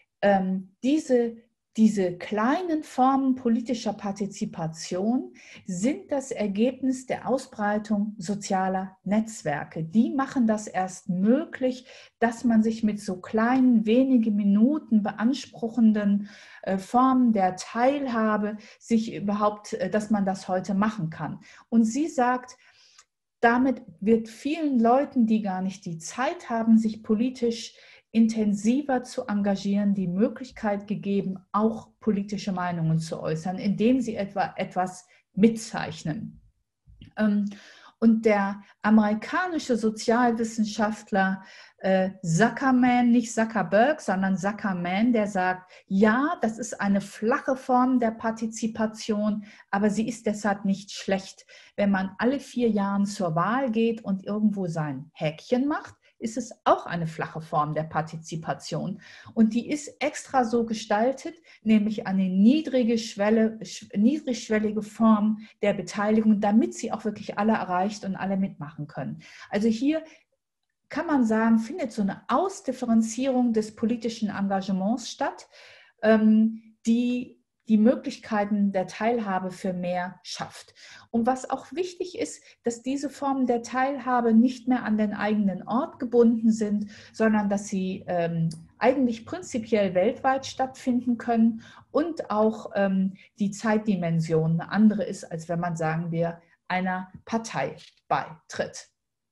diese kleinen Formen politischer Partizipation sind das Ergebnis der Ausbreitung sozialer Netzwerke. Die machen das erst möglich, dass man sich mit so kleinen, wenige Minuten beanspruchenden Formen der Teilhabe dass man das heute machen kann. Und sie sagt, damit wird vielen Leuten, die gar nicht die Zeit haben, sich politisch intensiver zu engagieren, die Möglichkeit gegeben, auch politische Meinungen zu äußern, indem sie etwas mitzeichnen. Und der amerikanische Sozialwissenschaftler Zuckerman, nicht Zuckerberg, sondern Zuckerman, der sagt, ja, das ist eine flache Form der Partizipation, aber sie ist deshalb nicht schlecht. Wenn man alle 4 Jahre zur Wahl geht und irgendwo sein Häkchen macht, ist es auch eine flache Form der Partizipation. Und die ist extra so gestaltet, nämlich eine niedrigschwellige Form der Beteiligung, damit sie auch wirklich alle erreicht und alle mitmachen können. Also hier kann man sagen, findet so eine Ausdifferenzierung des politischen Engagements statt, die die Möglichkeiten der Teilhabe für mehr schafft. Und was auch wichtig ist, dass diese Formen der Teilhabe nicht mehr an den eigenen Ort gebunden sind, sondern dass sie eigentlich prinzipiell weltweit stattfinden können und auch die Zeitdimension eine andere ist, als wenn man, sagen wir, einer Partei beitritt.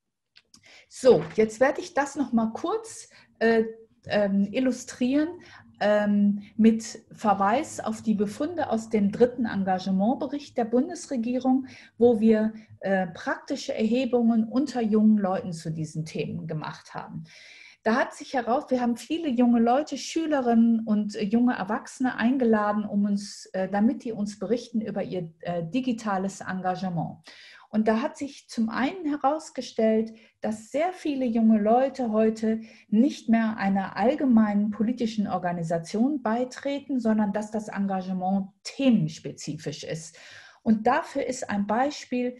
So, jetzt werde ich das noch mal kurz illustrieren mit Verweis auf die Befunde aus dem 3. Engagementbericht der Bundesregierung, wo wir praktische Erhebungen unter jungen Leuten zu diesen Themen gemacht haben. Da hat sich heraus, wir haben viele junge Leute, Schülerinnen und junge Erwachsene eingeladen, damit die uns berichten über ihr digitales Engagement. Und da hat sich zum einen herausgestellt, dass sehr viele junge Leute heute nicht mehr einer allgemeinen politischen Organisation beitreten, sondern dass das Engagement themenspezifisch ist. Und dafür ist ein Beispiel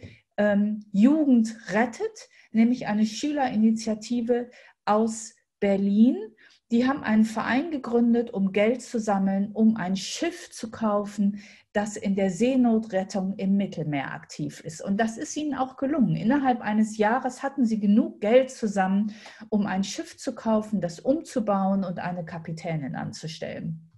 Jugend rettet, nämlich eine Schülerinitiative aus Berlin. Die haben einen Verein gegründet, um Geld zu sammeln, um ein Schiff zu kaufen, das in der Seenotrettung im Mittelmeer aktiv ist. Und das ist ihnen auch gelungen. Innerhalb eines Jahres hatten sie genug Geld zusammen, um ein Schiff zu kaufen, das umzubauen und eine Kapitänin anzustellen.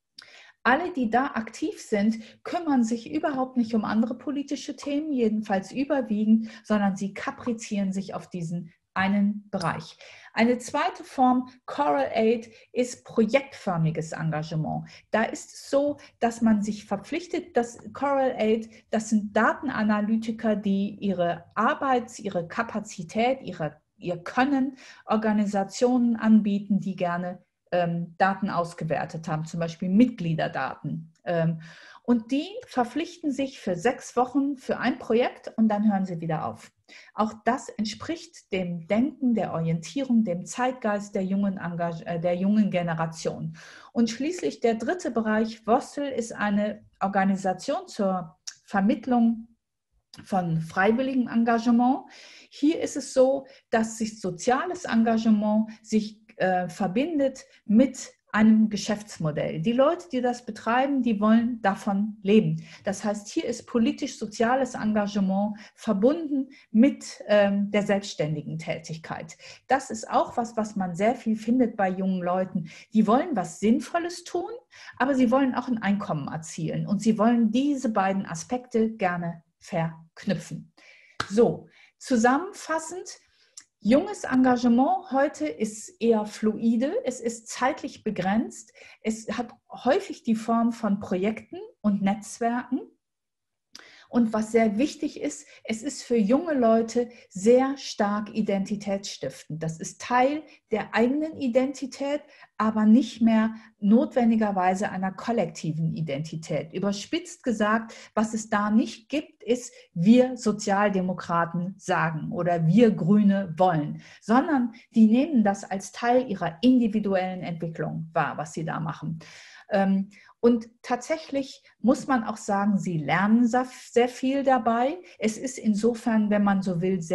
Alle, die da aktiv sind, kümmern sich überhaupt nicht um andere politische Themen, jedenfalls überwiegend, sondern sie kaprizieren sich auf diesen einen Bereich. Eine zweite Form, Coral Aid, ist projektförmiges Engagement. Da ist es so, dass man sich verpflichtet, dass Coral Aid, das sind Datenanalytiker, die ihre Arbeit, ihre Kapazität, ihr Können Organisationen anbieten, die gerne Daten ausgewertet haben, zum Beispiel Mitgliederdaten. Und die verpflichten sich für 6 Wochen für ein Projekt und dann hören sie wieder auf. Auch das entspricht dem Denken, der Orientierung, dem Zeitgeist der jungen Generation. Und schließlich der 3. Bereich, WOSSEL, ist eine Organisation zur Vermittlung von freiwilligem Engagement. Hier ist es so, dass sich soziales Engagement verbindet mit einem Geschäftsmodell. Die Leute, die das betreiben, die wollen davon leben. Das heißt, hier ist politisch-soziales Engagement verbunden mit der selbstständigen Tätigkeit. Das ist auch was man sehr viel findet bei jungen Leuten. Die wollen was Sinnvolles tun, aber sie wollen auch ein Einkommen erzielen und sie wollen diese beiden Aspekte gerne verknüpfen. So, zusammenfassend: Junges Engagement heute ist eher fluide, es ist zeitlich begrenzt, es hat häufig die Form von Projekten und Netzwerken. Und was sehr wichtig ist, es ist für junge Leute sehr stark identitätsstiftend. Das ist Teil der eigenen Identität, aber nicht mehr notwendigerweise einer kollektiven Identität. Überspitzt gesagt, was es da nicht gibt, ist, wir Sozialdemokraten sagen oder wir Grüne wollen, sondern die nehmen das als Teil ihrer individuellen Entwicklung wahr, was sie da machen. Und tatsächlich muss man auch sagen, sie lernen sehr viel dabei. Es ist insofern, wenn man so will,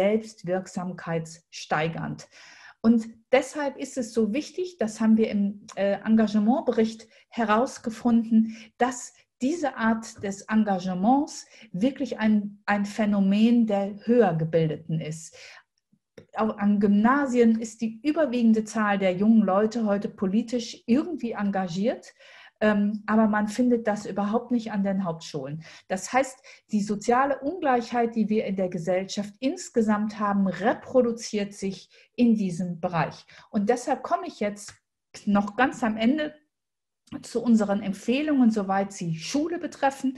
selbstwirksamkeitssteigernd. Und deshalb ist es so wichtig, das haben wir im Engagementbericht herausgefunden, dass diese Art des Engagements wirklich ein Phänomen der Höhergebildeten ist. Auch an Gymnasien ist die überwiegende Zahl der jungen Leute heute politisch irgendwie engagiert. Aber man findet das überhaupt nicht an den Hauptschulen. Das heißt, die soziale Ungleichheit, die wir in der Gesellschaft insgesamt haben, reproduziert sich in diesem Bereich. Und deshalb komme ich jetzt noch ganz am Ende zu unseren Empfehlungen, soweit sie Schule betreffen.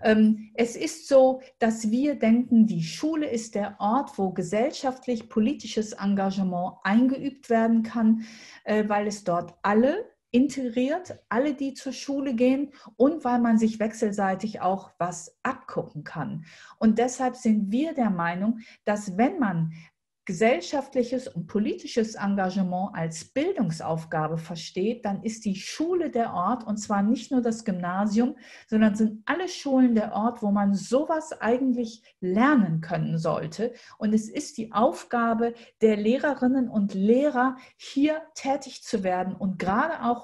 Es ist so, dass wir denken, die Schule ist der Ort, wo gesellschaftlich politisches Engagement eingeübt werden kann, weil es dort alle integriert, alle, die zur Schule gehen, und weil man sich wechselseitig auch was abgucken kann. Und deshalb sind wir der Meinung, dass wenn man gesellschaftliches und politisches Engagement als Bildungsaufgabe versteht, dann ist die Schule der Ort, und zwar nicht nur das Gymnasium, sondern sind alle Schulen der Ort, wo man sowas eigentlich lernen können sollte. Und es ist die Aufgabe der Lehrerinnen und Lehrer, hier tätig zu werden und gerade auch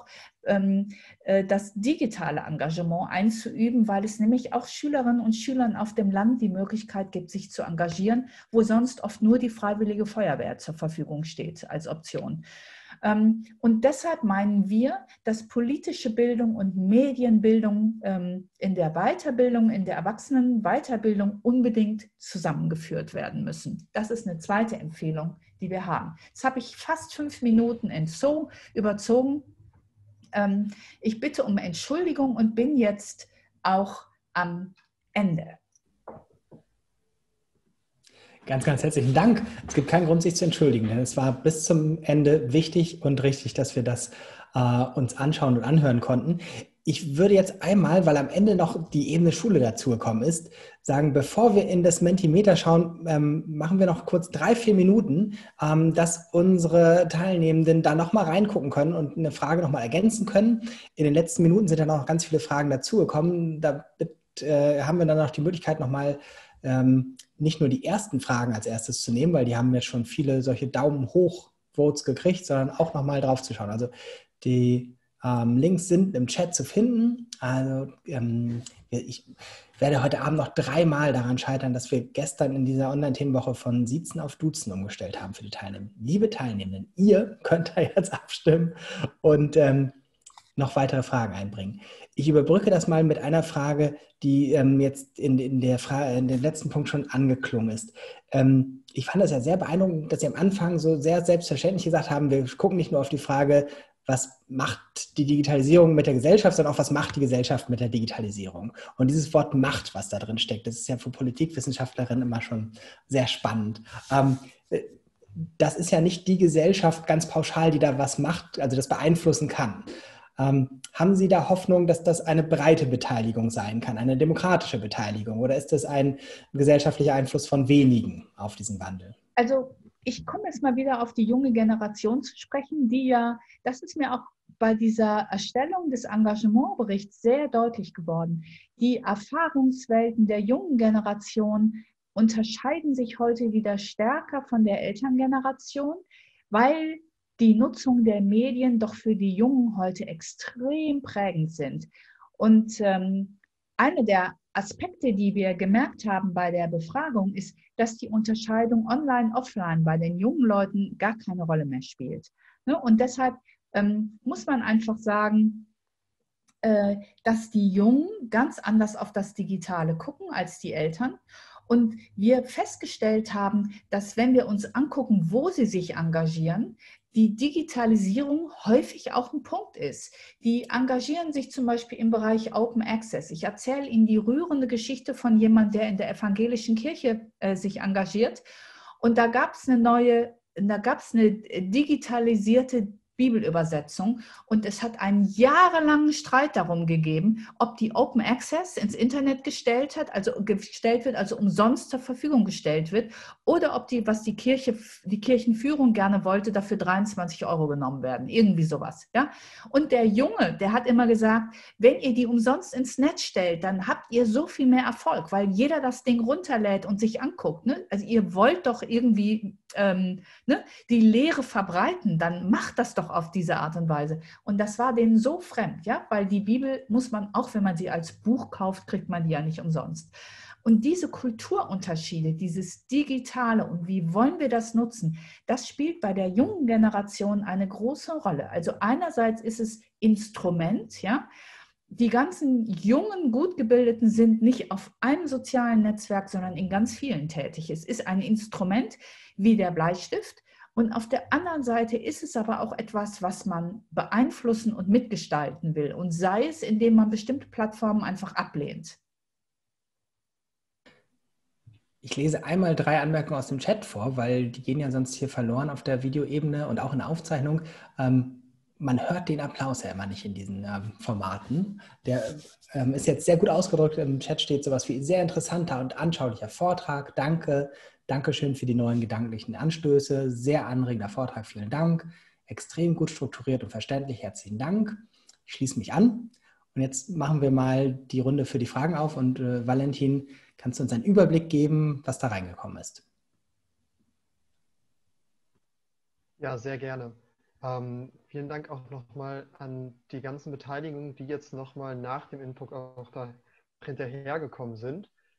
das digitale Engagement einzuüben, weil es nämlich auch Schülerinnen und Schülern auf dem Land die Möglichkeit gibt, sich zu engagieren, wo sonst oft nur die Freiwillige Feuerwehr zur Verfügung steht als Option. Und deshalb meinen wir, dass politische Bildung und Medienbildung in der Weiterbildung, in der Erwachsenenweiterbildung unbedingt zusammengeführt werden müssen. Das ist eine zweite Empfehlung, die wir haben. Jetzt habe ich fast 5 Minuten überzogen. Ich bitte um Entschuldigung und bin jetzt auch am Ende. Ganz, ganz herzlichen Dank. Es gibt keinen Grund, sich zu entschuldigen, denn es war bis zum Ende wichtig und richtig, dass wir das uns anschauen und anhören konnten. Ich würde jetzt einmal, weil am Ende noch die Ebene Schule dazugekommen ist, sagen, bevor wir in das Mentimeter schauen, machen wir noch kurz 3-4 Minuten, dass unsere Teilnehmenden da nochmal reingucken können und eine Frage nochmal ergänzen können. In den letzten Minuten sind dann noch ganz viele Fragen dazugekommen. Da haben wir dann noch die Möglichkeit, nochmal nicht nur die ersten Fragen als erstes zu nehmen, weil die haben ja schon viele solche Daumen hoch Votes gekriegt, sondern auch nochmal drauf zu schauen. Also die Links sind im Chat zu finden. Also ich werde heute Abend noch 3-mal daran scheitern, dass wir gestern in dieser Online-Themenwoche von Siezen auf Duzen umgestellt haben für die Teilnehmenden. Liebe Teilnehmenden, ihr könnt da jetzt abstimmen und noch weitere Fragen einbringen. Ich überbrücke das mal mit einer Frage, die jetzt in den letzten Punkt schon angeklungen ist. Ich fand das ja sehr beeindruckend, dass Sie am Anfang so sehr selbstverständlich gesagt haben, wir gucken nicht nur auf die Frage, was macht die Digitalisierung mit der Gesellschaft, sondern auch, was macht die Gesellschaft mit der Digitalisierung. Und dieses Wort Macht, was da drin steckt, das ist ja für Politikwissenschaftlerinnen immer schon sehr spannend. Das ist ja nicht die Gesellschaft ganz pauschal, die da was macht, also das beeinflussen kann. Haben Sie da Hoffnung, dass das eine breite Beteiligung sein kann, eine demokratische Beteiligung? Oder ist das ein gesellschaftlicher Einfluss von wenigen auf diesen Wandel? Also ich komme jetzt mal wieder auf die junge Generation zu sprechen, die ja, das ist mir auch bei dieser Erstellung des Engagementberichts sehr deutlich geworden. Die Erfahrungswelten der jungen Generation unterscheiden sich heute wieder stärker von der Elterngeneration, weil die Nutzung der Medien doch für die Jungen heute extrem prägend sind. Und eine der Aspekte, die wir gemerkt haben bei der Befragung, ist, dass die Unterscheidung online-offline bei den jungen Leuten gar keine Rolle mehr spielt. Und deshalb muss man einfach sagen, dass die Jungen ganz anders auf das Digitale gucken als die Eltern. Und wir festgestellt haben, dass wenn wir uns angucken, wo sie sich engagieren, die Digitalisierung häufig auch ein Punkt ist. Die engagieren sich zum Beispiel im Bereich Open Access. Ich erzähle Ihnen die rührende Geschichte von jemandem, der in der evangelischen Kirche sich engagiert. Und da gab es eine digitalisierte Bibelübersetzung und es hat einen jahrelangen Streit darum gegeben, ob die Open Access ins Internet gestellt wird, also umsonst zur Verfügung gestellt wird, oder ob die Kirchenführung gerne wollte, dafür 23 € genommen werden, irgendwie sowas. Ja? Und der Junge, der hat immer gesagt, wenn ihr die umsonst ins Netz stellt, dann habt ihr so viel mehr Erfolg, weil jeder das Ding runterlädt und sich anguckt. Ne? Also ihr wollt doch irgendwie die Lehre verbreiten, dann macht das doch auf diese Art und Weise. Und das war denen so fremd, ja, weil die Bibel muss man, auch wenn man sie als Buch kauft, kriegt man die ja nicht umsonst. Und diese Kulturunterschiede, dieses Digitale und wie wollen wir das nutzen, das spielt bei der jungen Generation eine große Rolle. Also einerseits ist es Instrument, ja, die ganzen jungen, gut gebildeten sind nicht auf einem sozialen Netzwerk, sondern in ganz vielen tätig. Es ist ein Instrument wie der Bleistift. Und auf der anderen Seite ist es aber auch etwas, was man beeinflussen und mitgestalten will. Und sei es, indem man bestimmte Plattformen einfach ablehnt. Ich lese einmal 3 Anmerkungen aus dem Chat vor, weil die gehen ja sonst hier verloren auf der Videoebene und auch in der Aufzeichnung. Man hört den Applaus ja immer nicht in diesen Formaten. Der ist jetzt sehr gut ausgedrückt. Im Chat steht sowas wie sehr interessanter und anschaulicher Vortrag. Danke. Dankeschön für die neuen gedanklichen Anstöße. Sehr anregender Vortrag. Vielen Dank. Extrem gut strukturiert und verständlich. Herzlichen Dank. Ich schließe mich an. Und jetzt machen wir mal die Runde für die Fragen auf. Und Valentin, kannst du uns einen Überblick geben, was da reingekommen ist? Ja, sehr gerne. Vielen Dank auch nochmal an die ganzen Beteiligungen, die jetzt nochmal nach dem Input auch da hinterhergekommen sind.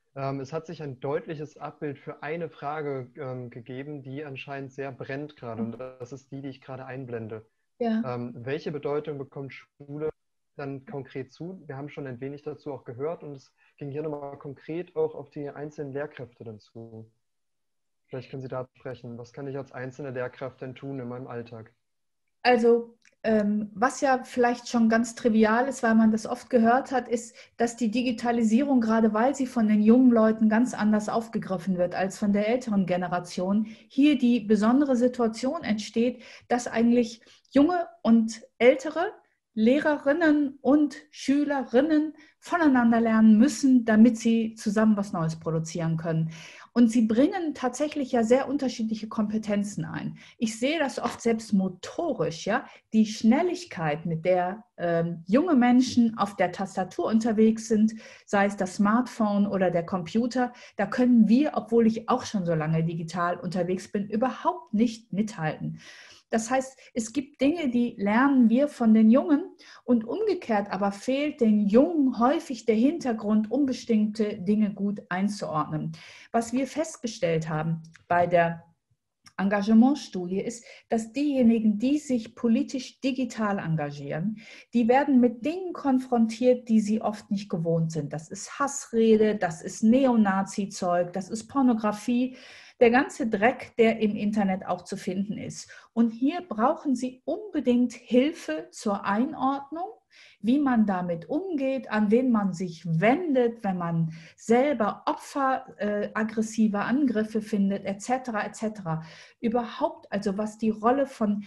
Es hat sich ein deutliches Abbild für eine Frage gegeben, die anscheinend sehr brennt gerade. Und das ist die ich gerade einblende. Ja. Welche Bedeutung bekommt Schule dann konkret zu? Wir haben schon ein wenig dazu auch gehört und es ging hier nochmal konkret auch auf die einzelnen Lehrkräfte dann zu. Vielleicht können Sie da sprechen. Was kann ich als einzelne Lehrkraft denn tun in meinem Alltag? Also, was ja vielleicht schon ganz trivial ist, weil man das oft gehört hat, ist, dass die Digitalisierung, gerade weil sie von den jungen Leuten ganz anders aufgegriffen wird als von der älteren Generation, hier die besondere Situation entsteht, dass eigentlich junge und ältere Lehrerinnen und Schülerinnen voneinander lernen müssen, damit sie zusammen was Neues produzieren können. Und sie bringen tatsächlich ja sehr unterschiedliche Kompetenzen ein. Ich sehe das oft selbst motorisch, ja, die Schnelligkeit, mit der junge Menschen auf der Tastatur unterwegs sind, sei es das Smartphone oder der Computer, da können wir, obwohl ich auch schon so lange digital unterwegs bin, überhaupt nicht mithalten. Das heißt, es gibt Dinge, die lernen wir von den Jungen und umgekehrt aber fehlt den Jungen häufig der Hintergrund, um bestimmte Dinge gut einzuordnen. Was wir festgestellt haben bei der Engagementstudie ist, dass diejenigen, die sich politisch digital engagieren, die werden mit Dingen konfrontiert, die sie oft nicht gewohnt sind. Das ist Hassrede, das ist Neonazi-Zeug, das ist Pornografie, der ganze Dreck, der im Internet auch zu finden ist. Und hier brauchen sie unbedingt Hilfe zur Einordnung, wie man damit umgeht, an wen man sich wendet, wenn man selber Opfer aggressiver Angriffe findet, etc., etc. Überhaupt, also was die Rolle von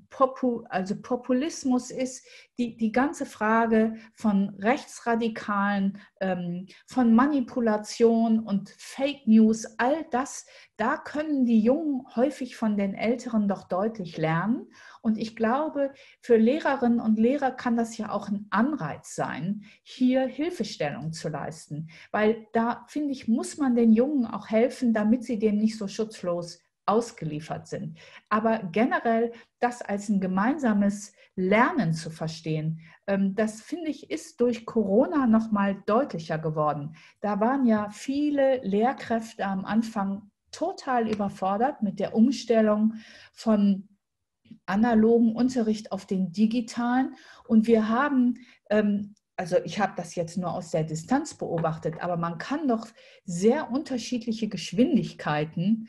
Populismus ist, die ganze Frage von Rechtsradikalen, von Manipulation und Fake News, all das, da können die Jungen häufig von den Älteren doch deutlich lernen. Und ich glaube, für Lehrerinnen und Lehrer kann das ja auch ein Anreiz sein, hier Hilfestellung zu leisten. Weil da, finde ich, muss man den Jungen auch helfen, damit sie dem nicht so schutzlos ausgeliefert sind. Aber generell das als ein gemeinsames Lernen zu verstehen, das finde ich, ist durch Corona noch mal deutlicher geworden. Da waren ja viele Lehrkräfte am Anfang total überfordert mit der Umstellung von analogen Unterricht auf den digitalen. Und wir haben, also ich habe das jetzt nur aus der Distanz beobachtet, aber man kann doch sehr unterschiedliche Geschwindigkeiten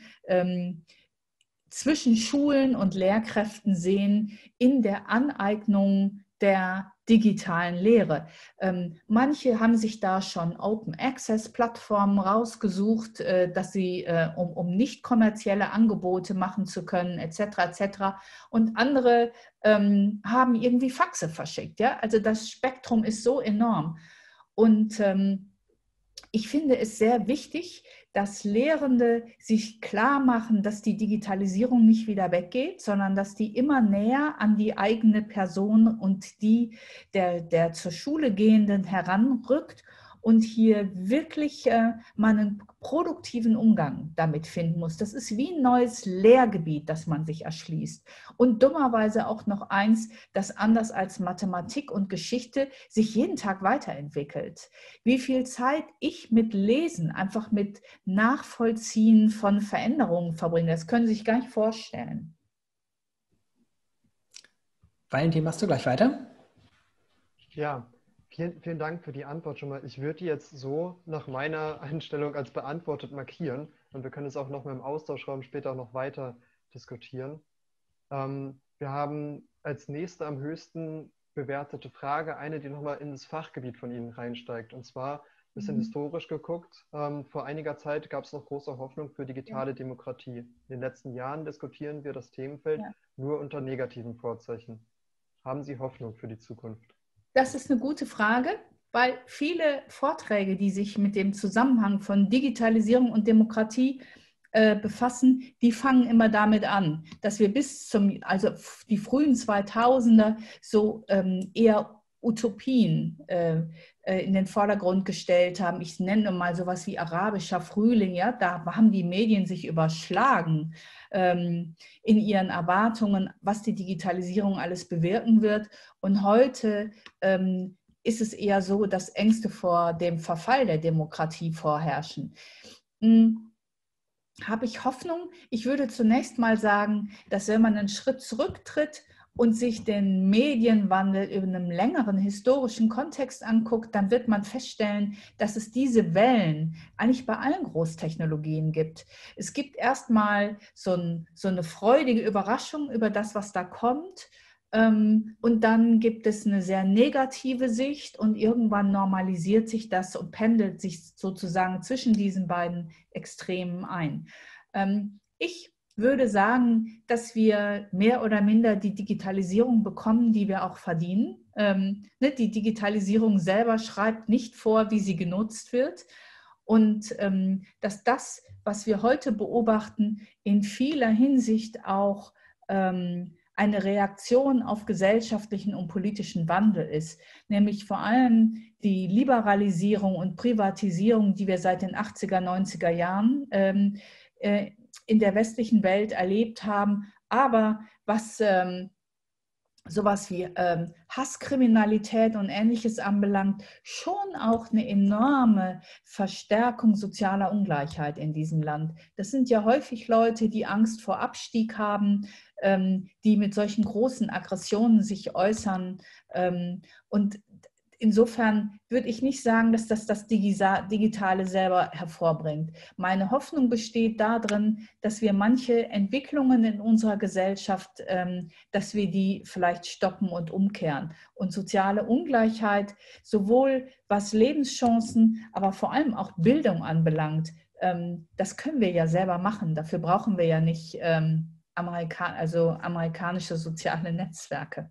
zwischen Schulen und Lehrkräften sehen in der Aneignung der digitalen Lehre. Manche haben sich da schon Open-Access-Plattformen rausgesucht, dass sie, um nicht kommerzielle Angebote machen zu können, etc., etc. Und andere haben irgendwie Faxe verschickt. Ja? Also das Spektrum ist so enorm. Und ich finde es sehr wichtig, dass Lehrende sich klar machen, dass die Digitalisierung nicht wieder weggeht, sondern dass die immer näher an die eigene Person und die der zur Schule Gehenden heranrückt und hier wirklich man einen produktiven Umgang damit finden muss. Das ist wie ein neues Lehrgebiet, das man sich erschließt. Und dummerweise auch noch eins, das anders als Mathematik und Geschichte sich jeden Tag weiterentwickelt. Wie viel Zeit ich mit Lesen, einfach mit Nachvollziehen von Veränderungen verbringe, das können Sie sich gar nicht vorstellen. Valentin, machst du gleich weiter? Ja, vielen Dank für die Antwort schon mal. Ich würde die jetzt so nach meiner Einstellung als beantwortet markieren und wir können es auch noch mal im Austauschraum später auch noch weiter diskutieren. Wir haben als nächste am höchsten bewertete Frage eine, die nochmal in das Fachgebiet von Ihnen reinsteigt. Und zwar ein bisschen historisch geguckt. Vor einiger Zeit gab es noch große Hoffnung für digitale Demokratie. In den letzten Jahren diskutieren wir das Themenfeld nur unter negativen Vorzeichen. Haben Sie Hoffnung für die Zukunft? Das ist eine gute Frage, weil viele Vorträge, die sich mit dem Zusammenhang von Digitalisierung und Demokratie befassen, die fangen immer damit an, dass wir also die frühen 2000er so eher Utopien in den Vordergrund gestellt haben. Ich nenne mal sowas wie arabischer Frühling, ja, da haben die Medien sich überschlagen in ihren Erwartungen, was die Digitalisierung alles bewirken wird. Und heute ist es eher so, dass Ängste vor dem Verfall der Demokratie vorherrschen. Habe ich Hoffnung? Ich würde zunächst mal sagen, dass wenn man einen Schritt zurücktritt und sich den Medienwandel in einem längeren historischen Kontext anguckt, dann wird man feststellen, dass es diese Wellen eigentlich bei allen Großtechnologien gibt. Es gibt erstmal so eine freudige Überraschung über das, was da kommt. Und dann gibt es eine sehr negative Sicht und irgendwann normalisiert sich das und pendelt sich sozusagen zwischen diesen beiden Extremen ein. Ich würde sagen, dass wir mehr oder minder die Digitalisierung bekommen, die wir auch verdienen. Die Digitalisierung selber schreibt nicht vor, wie sie genutzt wird. Und dass das, was wir heute beobachten, in vieler Hinsicht auch eine Reaktion auf gesellschaftlichen und politischen Wandel ist, nämlich vor allem die Liberalisierung und Privatisierung, die wir seit den 80er, 90er Jahren in der westlichen Welt erlebt haben, aber was sowas wie Hasskriminalität und Ähnliches anbelangt, schon auch eine enorme Verstärkung sozialer Ungleichheit in diesem Land. Das sind ja häufig Leute, die Angst vor Abstieg haben, die mit solchen großen Aggressionen sich äußern. Und insofern würde ich nicht sagen, dass das Digitale selber hervorbringt. Meine Hoffnung besteht darin, dass wir manche Entwicklungen in unserer Gesellschaft, dass wir die vielleicht stoppen und umkehren. Und soziale Ungleichheit, sowohl was Lebenschancen, aber vor allem auch Bildung anbelangt, das können wir ja selber machen. Dafür brauchen wir ja nicht amerikanische soziale Netzwerke.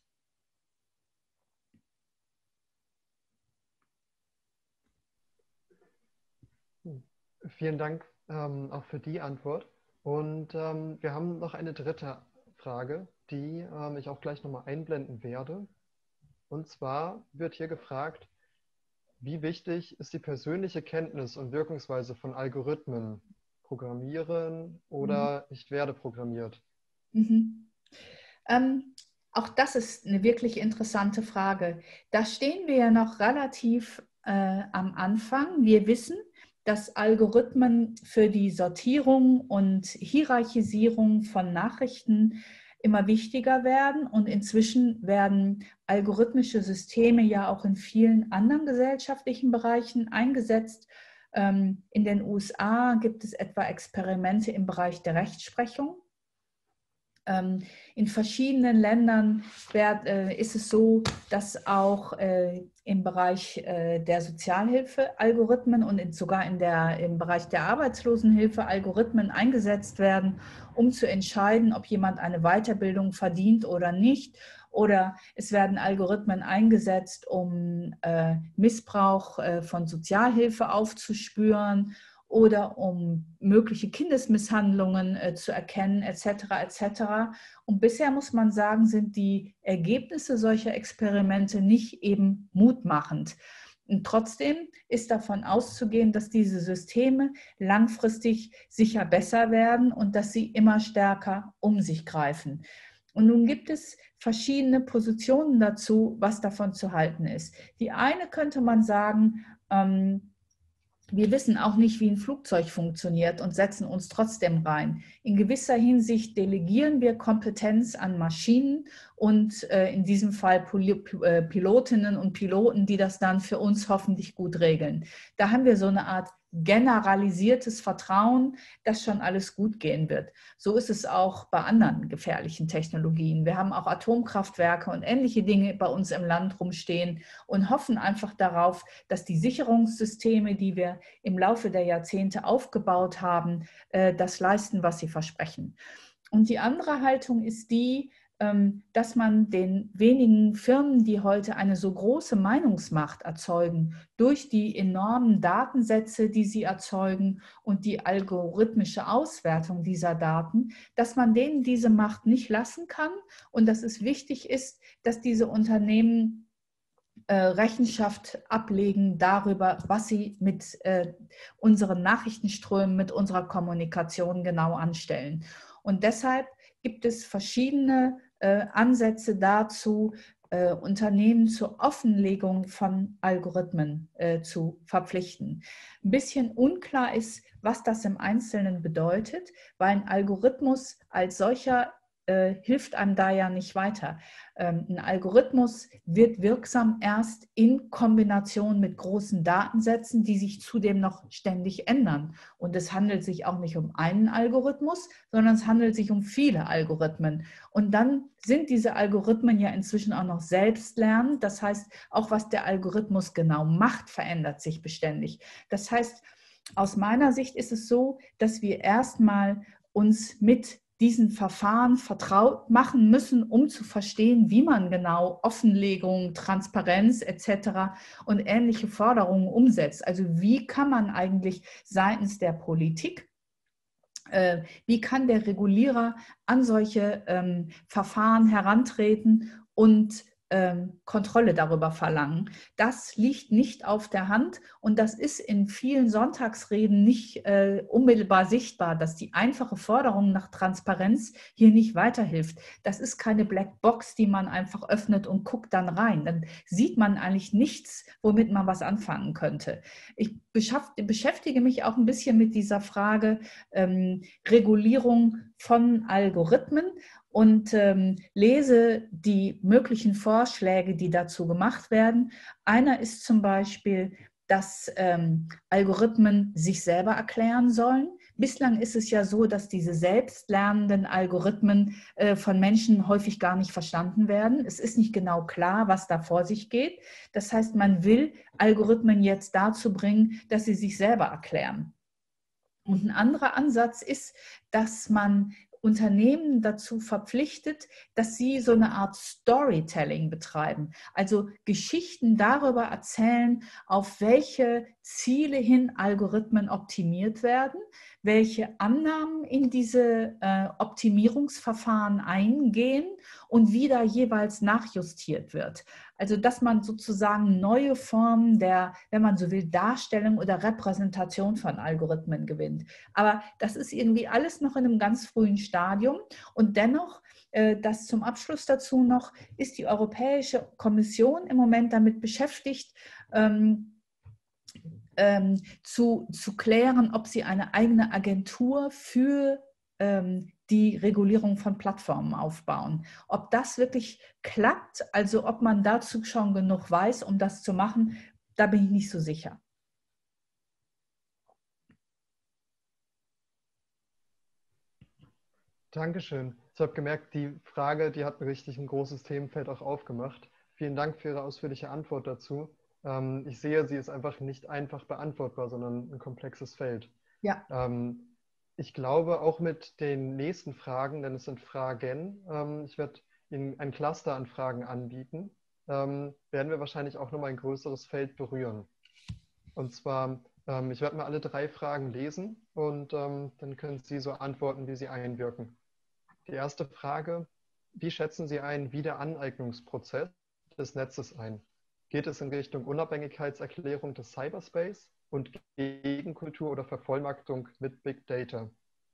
Vielen Dank auch für die Antwort. Und wir haben noch eine dritte Frage, die ich auch gleich nochmal einblenden werde. Und zwar wird hier gefragt, wie wichtig ist die persönliche Kenntnis und Wirkungsweise von Algorithmen? Programmieren oder ich werde programmiert? Auch das ist eine wirklich interessante Frage. Da stehen wir ja noch relativ am Anfang. Wir wissen, dass Algorithmen für die Sortierung und Hierarchisierung von Nachrichten immer wichtiger werden. Und inzwischen werden algorithmische Systeme ja auch in vielen anderen gesellschaftlichen Bereichen eingesetzt. In den USA gibt es etwa Experimente im Bereich der Rechtsprechung. In verschiedenen Ländern ist es so, dass auch im Bereich der Sozialhilfe Algorithmen und sogar im Bereich der Arbeitslosenhilfe Algorithmen eingesetzt werden, um zu entscheiden, ob jemand eine Weiterbildung verdient oder nicht. Oder es werden Algorithmen eingesetzt, um Missbrauch von Sozialhilfe aufzuspüren oder um mögliche Kindesmisshandlungen zu erkennen, etc., etc. Und bisher muss man sagen, sind die Ergebnisse solcher Experimente nicht eben mutmachend. Und trotzdem ist davon auszugehen, dass diese Systeme langfristig sicher besser werden und dass sie immer stärker um sich greifen. Und nun gibt es verschiedene Positionen dazu, was davon zu halten ist. Die eine könnte man sagen, wir wissen auch nicht, wie ein Flugzeug funktioniert und setzen uns trotzdem rein. In gewisser Hinsicht delegieren wir Kompetenz an Maschinen und in diesem Fall Pilotinnen und Piloten, die das dann für uns hoffentlich gut regeln. Da haben wir so eine Art generalisiertes Vertrauen, dass schon alles gut gehen wird. So ist es auch bei anderen gefährlichen Technologien. Wir haben auch Atomkraftwerke und ähnliche Dinge bei uns im Land rumstehen und hoffen einfach darauf, dass die Sicherungssysteme, die wir im Laufe der Jahrzehnte aufgebaut haben, das leisten, was sie versprechen. Und die andere Haltung ist die, dass man den wenigen Firmen, die heute eine so große Meinungsmacht erzeugen, durch die enormen Datensätze, die sie erzeugen und die algorithmische Auswertung dieser Daten, dass man denen diese Macht nicht lassen kann und dass es wichtig ist, dass diese Unternehmen Rechenschaft ablegen darüber, was sie mit unseren Nachrichtenströmen, mit unserer Kommunikation genau anstellen. Und deshalb gibt es verschiedene Ansätze dazu, Unternehmen zur Offenlegung von Algorithmen zu verpflichten. Ein bisschen unklar ist, was das im Einzelnen bedeutet, weil ein Algorithmus als solcher hilft einem da ja nicht weiter. Ein Algorithmus wird wirksam erst in Kombination mit großen Datensätzen, die sich zudem noch ständig ändern. Und es handelt sich auch nicht um einen Algorithmus, sondern es handelt sich um viele Algorithmen. Und dann sind diese Algorithmen ja inzwischen auch noch selbstlernend. Das heißt, auch was der Algorithmus genau macht, verändert sich beständig. Das heißt, aus meiner Sicht ist es so, dass wir erstmal uns mit diesen Verfahren vertraut machen müssen, um zu verstehen, wie man genau Offenlegung, Transparenz etc. und ähnliche Forderungen umsetzt. Also wie kann man eigentlich seitens der Politik, wie kann der Regulierer an solche Verfahren herantreten und Kontrolle darüber verlangen. Das liegt nicht auf der Hand und das ist in vielen Sonntagsreden nicht unmittelbar sichtbar, dass die einfache Forderung nach Transparenz hier nicht weiterhilft. Das ist keine Blackbox, die man einfach öffnet und guckt dann rein. Dann sieht man eigentlich nichts, womit man was anfangen könnte. Ich beschäftige mich auch ein bisschen mit dieser Frage Regulierung von Algorithmen und lese die möglichen Vorschläge, die dazu gemacht werden. Einer ist zum Beispiel, dass Algorithmen sich selber erklären sollen. Bislang ist es ja so, dass diese selbstlernenden Algorithmen von Menschen häufig gar nicht verstanden werden. Es ist nicht genau klar, was da vor sich geht. Das heißt, man will Algorithmen jetzt dazu bringen, dass sie sich selber erklären. Und ein anderer Ansatz ist, dass man Unternehmen dazu verpflichtet, dass sie so eine Art Storytelling betreiben, also Geschichten darüber erzählen, auf welche Ziele hin Algorithmen optimiert werden, welche Annahmen in diese Optimierungsverfahren eingehen und wie da jeweils nachjustiert wird. Also dass man sozusagen neue Formen der, wenn man so will, Darstellung oder Repräsentation von Algorithmen gewinnt. Aber das ist irgendwie alles noch in einem ganz frühen Stadium und dennoch, das zum Abschluss dazu noch, ist die Europäische Kommission im Moment damit beschäftigt, zu klären, ob sie eine eigene Agentur für die Regulierung von Plattformen aufbauen. Ob das wirklich klappt, also ob man dazu schon genug weiß, um das zu machen, da bin ich nicht so sicher. Dankeschön. Ich habe gemerkt, die Frage, die hat mir richtig ein großes Themenfeld auch aufgemacht. Vielen Dank für Ihre ausführliche Antwort dazu. Ich sehe, sie ist einfach nicht einfach beantwortbar, sondern ein komplexes Feld. Ja. Ich glaube auch mit den nächsten Fragen, denn es sind Fragen, ich werde Ihnen ein Cluster an Fragen anbieten, werden wir wahrscheinlich auch nochmal ein größeres Feld berühren. Und zwar, ich werde mal alle 3 Fragen lesen und dann können Sie so antworten, wie sie einwirken. Die erste Frage: Wie schätzen Sie einen Wiederaneignungsprozess des Netzes ein? Geht es in Richtung Unabhängigkeitserklärung des Cyberspace und Gegenkultur oder Vervollmachtung mit Big Data?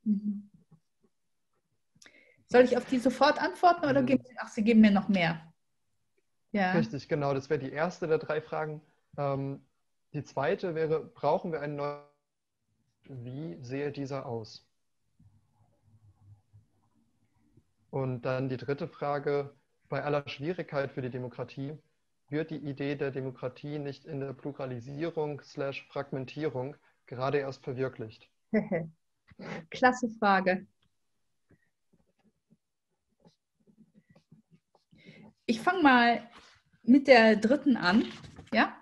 Soll ich auf die sofort antworten oder Sie geben mir noch mehr? Ja. Richtig, genau. Das wäre die erste der 3 Fragen. Die zweite wäre, brauchen wir einen neuen? Wie sehe dieser aus? Und dann die dritte Frage: Bei aller Schwierigkeit für die Demokratie, wird die Idee der Demokratie nicht in der Pluralisierung/Fragmentierung gerade erst verwirklicht? Klasse Frage. Ich fange mal mit der dritten an. Ja?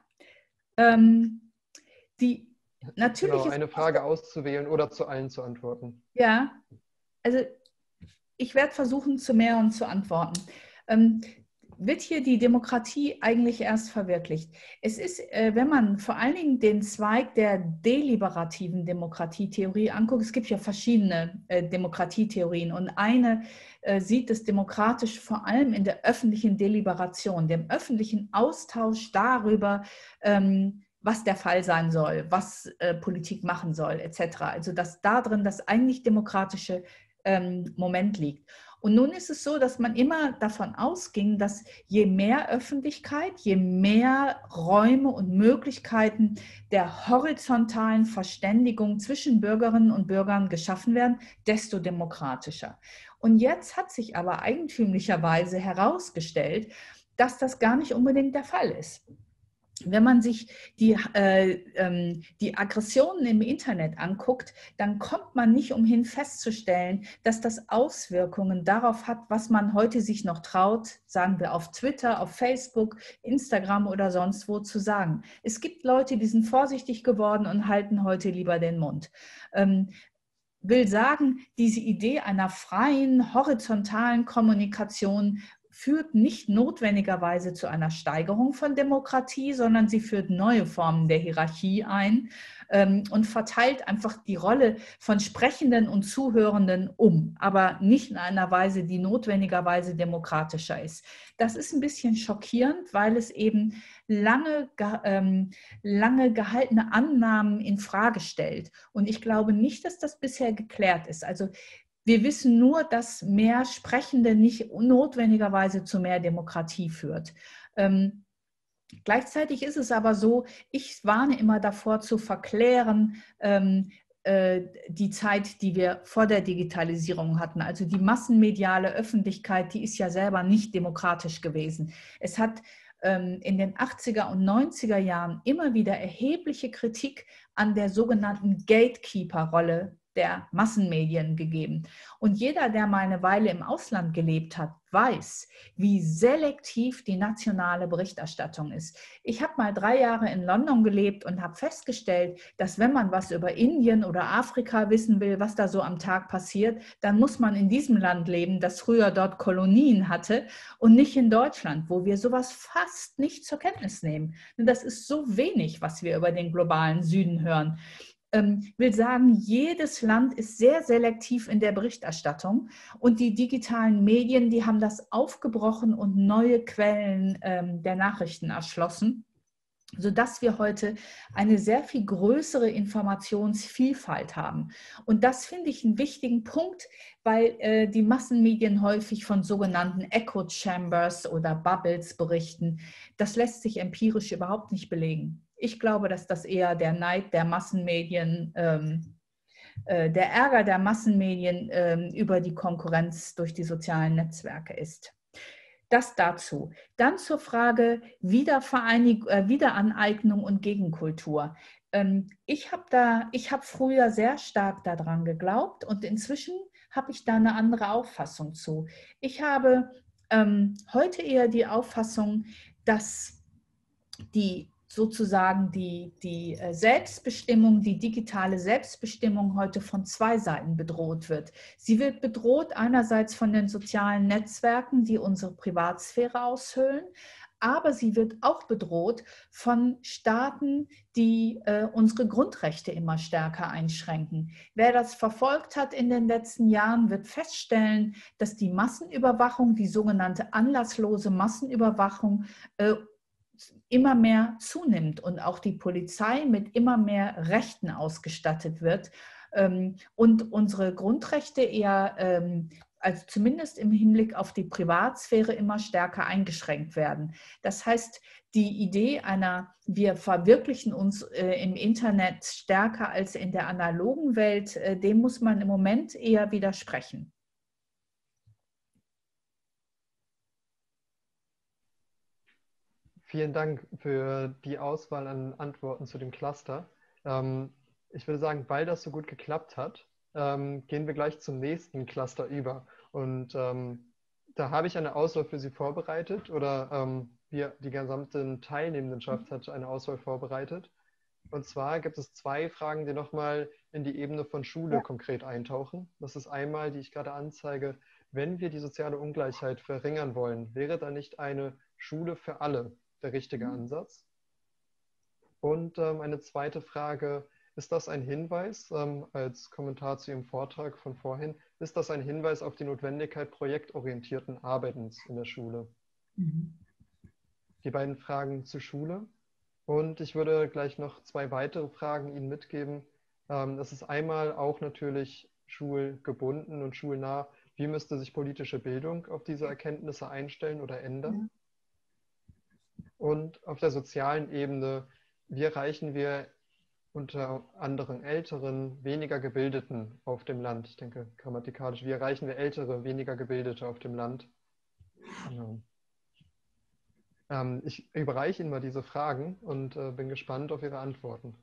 Natürlich genau, eine Frage auszuwählen oder zu allen zu antworten. Ja, also ich werde versuchen, zu mehreren zu antworten. Wird hier die Demokratie eigentlich erst verwirklicht? Es ist, wenn man vor allen Dingen den Zweig der deliberativen Demokratietheorie anguckt, es gibt ja verschiedene Demokratietheorien und eine sieht es demokratisch vor allem in der öffentlichen Deliberation, dem öffentlichen Austausch darüber, was der Fall sein soll, was Politik machen soll, etc. Also dass da drin das eigentlich demokratische Moment liegt. Und nun ist es so, dass man immer davon ausging, dass je mehr Öffentlichkeit, je mehr Räume und Möglichkeiten der horizontalen Verständigung zwischen Bürgerinnen und Bürgern geschaffen werden, desto demokratischer. Und jetzt hat sich aber eigentümlicherweise herausgestellt, dass das gar nicht unbedingt der Fall ist. Wenn man sich die Aggressionen im Internet anguckt, dann kommt man nicht umhin festzustellen, dass das Auswirkungen darauf hat, was man heute sich noch traut, sagen wir auf Twitter, auf Facebook, Instagram oder sonst wo zu sagen. Es gibt Leute, die sind vorsichtig geworden und halten heute lieber den Mund. Will sagen, diese Idee einer freien, horizontalen Kommunikation führt nicht notwendigerweise zu einer Steigerung von Demokratie, sondern sie führt neue Formen der Hierarchie ein und verteilt einfach die Rolle von Sprechenden und Zuhörenden um, aber nicht in einer Weise, die notwendigerweise demokratischer ist. Das ist ein bisschen schockierend, weil es eben lange gehaltene Annahmen in Frage stellt. Und ich glaube nicht, dass das bisher geklärt ist. Also wir wissen nur, dass mehr Sprechende nicht notwendigerweise zu mehr Demokratie führt. Gleichzeitig ist es aber so, ich warne immer davor zu verklären, die Zeit, die wir vor der Digitalisierung hatten. Also die massenmediale Öffentlichkeit, die ist ja selber nicht demokratisch gewesen. Es hat in den 80er und 90er Jahren immer wieder erhebliche Kritik an der sogenannten Gatekeeper-Rolle der Massenmedien gegeben. Und jeder, der mal eine Weile im Ausland gelebt hat, weiß, wie selektiv die nationale Berichterstattung ist. Ich habe mal 3 Jahre in London gelebt und habe festgestellt, dass wenn man was über Indien oder Afrika wissen will, was da so am Tag passiert, dann muss man in diesem Land leben, das früher dort Kolonien hatte und nicht in Deutschland, wo wir sowas fast nicht zur Kenntnis nehmen. Und das ist so wenig, was wir über den globalen Süden hören. Will sagen, jedes Land ist sehr selektiv in der Berichterstattung und die digitalen Medien, die haben das aufgebrochen und neue Quellen der Nachrichten erschlossen, sodass wir heute eine sehr viel größere Informationsvielfalt haben. Und das finde ich einen wichtigen Punkt, weil die Massenmedien häufig von sogenannten Echo Chambers oder Bubbles berichten. Das lässt sich empirisch überhaupt nicht belegen. Ich glaube, dass das eher der Neid der Massenmedien, der Ärger der Massenmedien über die Konkurrenz durch die sozialen Netzwerke ist. Das dazu. Dann zur Frage Wiederaneignung und Gegenkultur. Ich habe früher sehr stark daran geglaubt und inzwischen habe ich da eine andere Auffassung zu. Ich habe heute eher die Auffassung, dass die Selbstbestimmung, die digitale Selbstbestimmung heute von 2 Seiten bedroht wird. Sie wird bedroht einerseits von den sozialen Netzwerken, die unsere Privatsphäre aushöhlen, aber sie wird auch bedroht von Staaten, die unsere Grundrechte immer stärker einschränken. Wer das verfolgt hat in den letzten Jahren, wird feststellen, dass die Massenüberwachung, die sogenannte anlasslose Massenüberwachung, immer mehr zunimmt und auch die Polizei mit immer mehr Rechten ausgestattet wird und unsere Grundrechte eher, also zumindest im Hinblick auf die Privatsphäre, immer stärker eingeschränkt werden. Das heißt, die Idee wir verwirklichen uns im Internet stärker als in der analogen Welt, dem muss man im Moment eher widersprechen. Vielen Dank für die Auswahl an Antworten zu dem Cluster. Ich würde sagen, weil das so gut geklappt hat, gehen wir gleich zum nächsten Cluster über. Und da habe ich eine Auswahl für Sie vorbereitet oder die gesamte Teilnehmendenschaft hat eine Auswahl vorbereitet. Und zwar gibt es 2 Fragen, die nochmal in die Ebene von Schule konkret eintauchen. Das ist einmal, die ich gerade anzeige, wenn wir die soziale Ungleichheit verringern wollen, wäre da nicht eine Schule für alle der richtige Ansatz? Und eine zweite Frage, ist das ein Hinweis, als Kommentar zu Ihrem Vortrag von vorhin, ist das ein Hinweis auf die Notwendigkeit projektorientierten Arbeitens in der Schule? Die beiden Fragen zur Schule. Und ich würde gleich noch 2 weitere Fragen Ihnen mitgeben. Das ist einmal auch natürlich schulgebunden und schulnah. Wie müsste sich politische Bildung auf diese Erkenntnisse einstellen oder ändern? Und auf der sozialen Ebene, wie erreichen wir unter anderen Älteren, weniger Gebildeten auf dem Land? Ich denke grammatikalisch, wie erreichen wir Ältere, weniger Gebildete auf dem Land? Genau. Ich überreiche Ihnen mal diese Fragen und bin gespannt auf Ihre Antworten.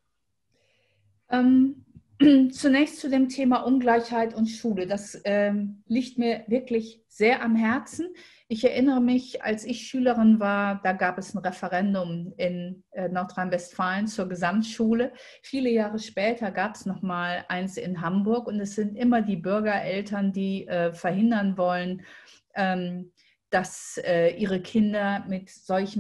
Zunächst zu dem Thema Ungleichheit und Schule. Das liegt mir wirklich sehr am Herzen. Ich erinnere mich, als ich Schülerin war, da gab es ein Referendum in Nordrhein-Westfalen zur Gesamtschule. Viele Jahre später gab es noch mal eins in Hamburg und es sind immer die Bürgereltern, die verhindern wollen, dass ihre Kinder mit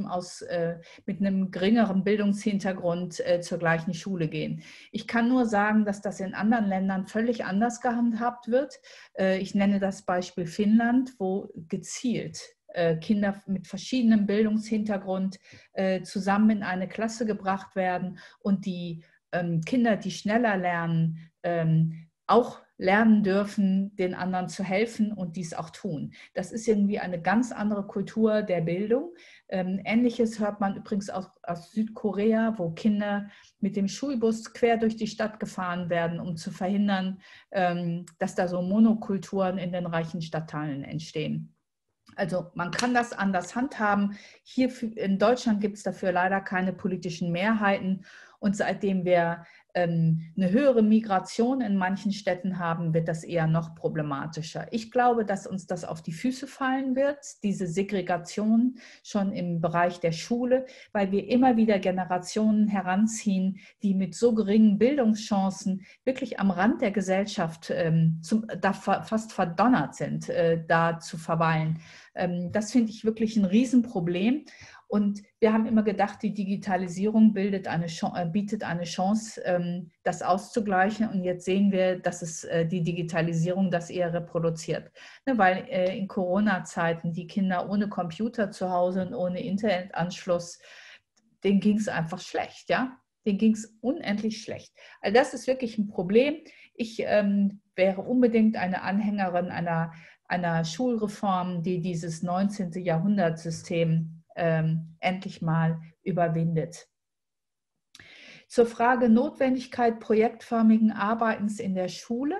mit einem geringeren Bildungshintergrund zur gleichen Schule gehen. Ich kann nur sagen, dass das in anderen Ländern völlig anders gehandhabt wird. Ich nenne das Beispiel Finnland, wo gezielt Kinder mit verschiedenem Bildungshintergrund zusammen in eine Klasse gebracht werden und die Kinder, die schneller lernen, auch lernen dürfen, den anderen zu helfen und dies auch tun. Das ist irgendwie eine ganz andere Kultur der Bildung. Ähnliches hört man übrigens auch aus Südkorea, wo Kinder mit dem Schulbus quer durch die Stadt gefahren werden, um zu verhindern, dass da so Monokulturen in den reichen Stadtteilen entstehen. Also man kann das anders handhaben. Hier in Deutschland gibt es dafür leider keine politischen Mehrheiten. Und seitdem wir eine höhere Migration in manchen Städten haben, wird das eher noch problematischer. Ich glaube, dass uns das auf die Füße fallen wird, diese Segregation schon im Bereich der Schule, weil wir immer wieder Generationen heranziehen, die mit so geringen Bildungschancen wirklich am Rand der Gesellschaft da fast verdonnert sind, da zu verweilen. Das finde ich wirklich ein Riesenproblem. Und wir haben immer gedacht, die Digitalisierung bietet eine Chance, das auszugleichen. Und jetzt sehen wir, dass die Digitalisierung das eher reproduziert. Ne, weil in Corona-Zeiten die Kinder ohne Computer zu Hause und ohne Internetanschluss, denen ging es einfach schlecht, ja? Denen ging es unendlich schlecht. Also das ist wirklich ein Problem. Ich wäre unbedingt eine Anhängerin einer Schulreform, die dieses 19. Jahrhundertsystem endlich mal überwindet. Zur Frage Notwendigkeit projektförmigen Arbeitens in der Schule.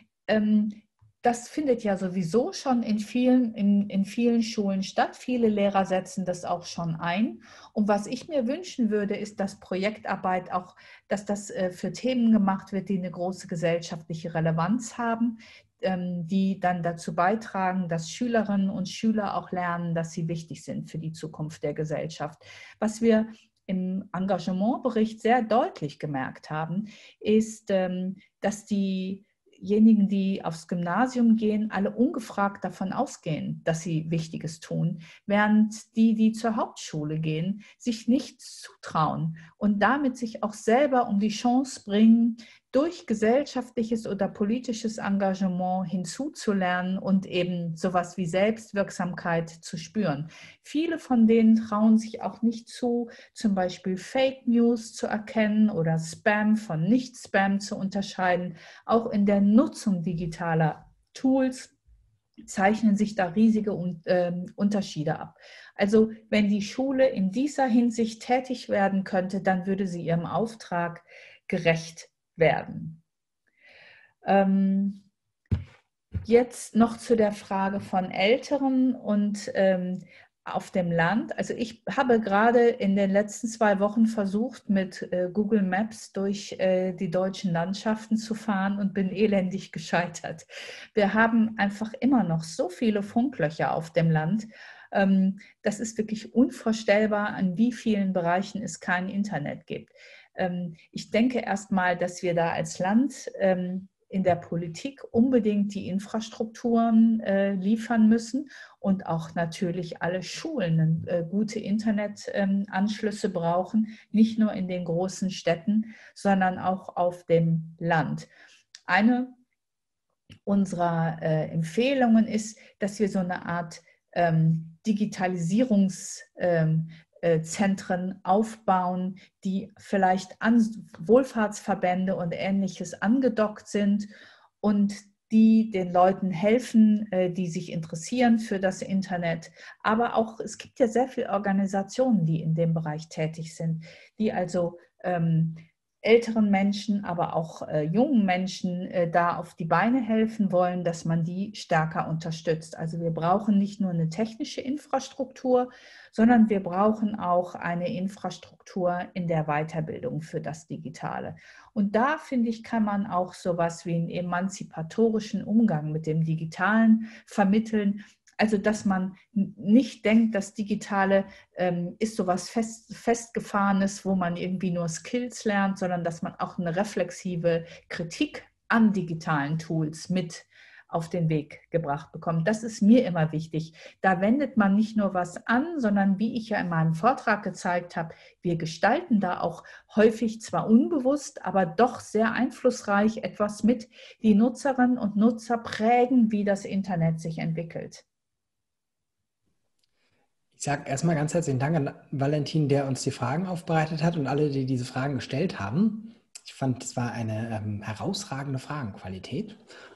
Das findet ja sowieso schon in vielen Schulen statt. Viele Lehrer setzen das auch schon ein. Und was ich mir wünschen würde, ist, dass Projektarbeit auch, dass das für Themen gemacht wird, die eine große gesellschaftliche Relevanz haben, die dann dazu beitragen, dass Schülerinnen und Schüler auch lernen, dass sie wichtig sind für die Zukunft der Gesellschaft. Was wir im Engagementbericht sehr deutlich gemerkt haben, ist, dass diejenigen, die aufs Gymnasium gehen, alle ungefragt davon ausgehen, dass sie Wichtiges tun, während die zur Hauptschule gehen, sich nichts zutrauen und damit sich auch selber um die Chance bringen, durch gesellschaftliches oder politisches Engagement hinzuzulernen und eben sowas wie Selbstwirksamkeit zu spüren. Viele von denen trauen sich auch nicht zu, zum Beispiel Fake News zu erkennen oder Spam von Nicht-Spam zu unterscheiden. Auch in der Nutzung digitaler Tools zeichnen sich da riesige Unterschiede ab. Also wenn die Schule in dieser Hinsicht tätig werden könnte, dann würde sie ihrem Auftrag gerecht werden. Jetzt noch zu der Frage von Älteren und auf dem Land. Also ich habe gerade in den letzten 2 Wochen versucht, mit Google Maps durch die deutschen Landschaften zu fahren und bin elendig gescheitert. Wir haben einfach immer noch so viele Funklöcher auf dem Land. Das ist wirklich unvorstellbar, an wie vielen Bereichen es kein Internet gibt. Ich denke erstmal, dass wir da als Land in der Politik unbedingt die Infrastrukturen liefern müssen und auch natürlich alle Schulen gute Internetanschlüsse brauchen, nicht nur in den großen Städten, sondern auch auf dem Land. Eine unserer Empfehlungen ist, dass wir so eine Art Digitalisierungszentren aufbauen, die vielleicht an Wohlfahrtsverbände und Ähnliches angedockt sind und die den Leuten helfen, die sich interessieren für das Internet. Aber auch, es gibt ja sehr viele Organisationen, die in dem Bereich tätig sind, die also älteren Menschen, aber auch jungen Menschen da auf die Beine helfen wollen, dass man die stärker unterstützt. Also wir brauchen nicht nur eine technische Infrastruktur, sondern wir brauchen auch eine Infrastruktur in der Weiterbildung für das Digitale. Und da, finde ich, kann man auch sowas wie einen emanzipatorischen Umgang mit dem Digitalen vermitteln. Also, dass man nicht denkt, das Digitale ist sowas Festgefahrenes, wo man irgendwie nur Skills lernt, sondern dass man auch eine reflexive Kritik an digitalen Tools mit auf den Weg gebracht bekommt. Das ist mir immer wichtig. Da wendet man nicht nur was an, sondern wie ich ja in meinem Vortrag gezeigt habe, wir gestalten da auch häufig zwar unbewusst, aber doch sehr einflussreich etwas mit, die Nutzerinnen und Nutzer prägen, wie das Internet sich entwickelt. Ich sage erstmal ganz herzlichen Dank an Valentin, der uns die Fragen aufbereitet hat und alle, die diese Fragen gestellt haben. Ich fand, es war eine herausragende Fragenqualität.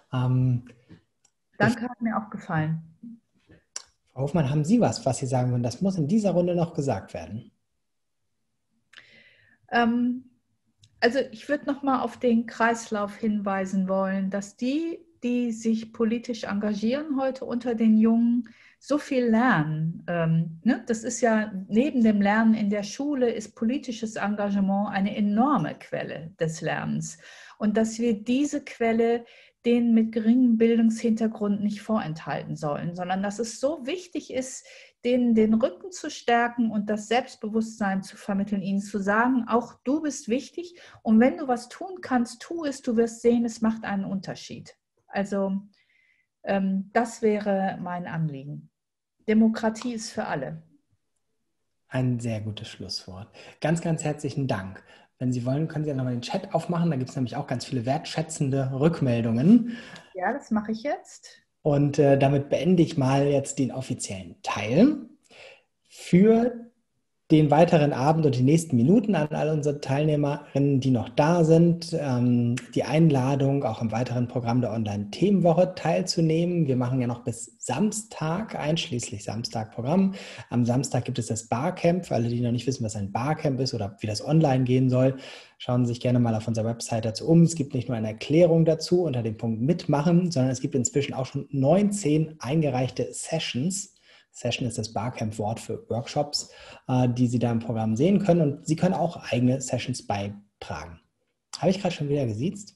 Danke, hat mir auch gefallen. Frau Hofmann, haben Sie was Sie sagen würden? Das muss in dieser Runde noch gesagt werden. Also ich würde noch mal auf den Kreislauf hinweisen wollen, dass die sich politisch engagieren heute unter den Jungen, so viel lernen. Das ist ja, neben dem Lernen in der Schule ist politisches Engagement eine enorme Quelle des Lernens. Und dass wir diese Quelle denen mit geringem Bildungshintergrund nicht vorenthalten sollen, sondern dass es so wichtig ist, denen den Rücken zu stärken und das Selbstbewusstsein zu vermitteln, ihnen zu sagen, auch du bist wichtig und wenn du was tun kannst, tu es, du wirst sehen, es macht einen Unterschied. Also das wäre mein Anliegen. Demokratie ist für alle. Ein sehr gutes Schlusswort. Ganz, ganz herzlichen Dank. Wenn Sie wollen, können Sie ja nochmal den Chat aufmachen. Da gibt es nämlich auch ganz viele wertschätzende Rückmeldungen. Ja, das mache ich jetzt. Und damit beende ich mal jetzt den offiziellen Teil. Für den weiteren Abend und die nächsten Minuten an alle unsere Teilnehmerinnen, die noch da sind, die Einladung, auch im weiteren Programm der Online-Themenwoche teilzunehmen. Wir machen ja noch bis Samstag, einschließlich Samstag-Programm. Am Samstag gibt es das Barcamp. Für alle, die noch nicht wissen, was ein Barcamp ist oder wie das online gehen soll, schauen Sie sich gerne mal auf unserer Website dazu um. Es gibt nicht nur eine Erklärung dazu unter dem Punkt Mitmachen, sondern es gibt inzwischen auch schon 19 eingereichte Sessions. Session ist das Barcamp-Wort für Workshops, die Sie da im Programm sehen können. Und Sie können auch eigene Sessions beitragen. Habe ich gerade schon wieder gesiezt.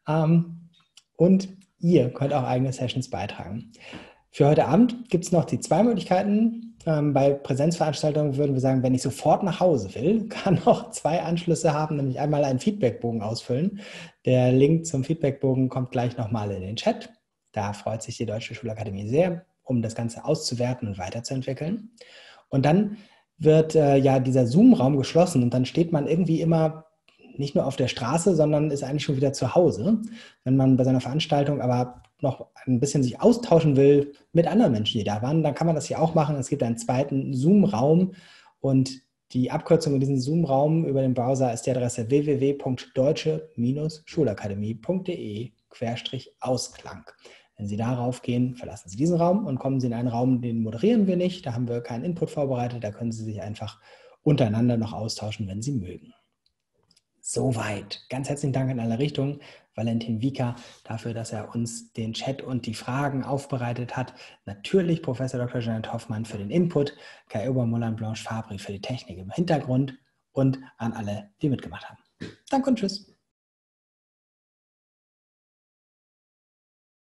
Und ihr könnt auch eigene Sessions beitragen. Für heute Abend gibt es noch die 2 Möglichkeiten. Bei Präsenzveranstaltungen würden wir sagen, wenn ich sofort nach Hause will, kann auch 2 Anschlüsse haben, nämlich einmal einen Feedbackbogen ausfüllen. Der Link zum Feedbackbogen kommt gleich nochmal in den Chat. Da freut sich die Deutsche Schulakademie sehr, um das Ganze auszuwerten und weiterzuentwickeln. Und dann wird dieser Zoom-Raum geschlossen und dann steht man irgendwie immer nicht nur auf der Straße, sondern ist eigentlich schon wieder zu Hause. Wenn man bei seiner Veranstaltung aber noch ein bisschen sich austauschen will mit anderen Menschen, die da waren, dann kann man das hier auch machen. Es gibt einen zweiten Zoom-Raum und die Abkürzung in diesem Zoom-Raum über den Browser ist die Adresse www.deutsche-schulakademie.de/Ausklang. Wenn Sie darauf gehen, verlassen Sie diesen Raum und kommen Sie in einen Raum, den moderieren wir nicht. Da haben wir keinen Input vorbereitet. Da können Sie sich einfach untereinander noch austauschen, wenn Sie mögen. Soweit. Ganz herzlichen Dank in alle Richtungen. Valentin Wieker dafür, dass er uns den Chat und die Fragen aufbereitet hat. Natürlich Professor Dr. Janet Hoffmann für den Input, Kai Obermuller und Blanche Fabry für die Technik im Hintergrund und an alle, die mitgemacht haben. Danke und tschüss.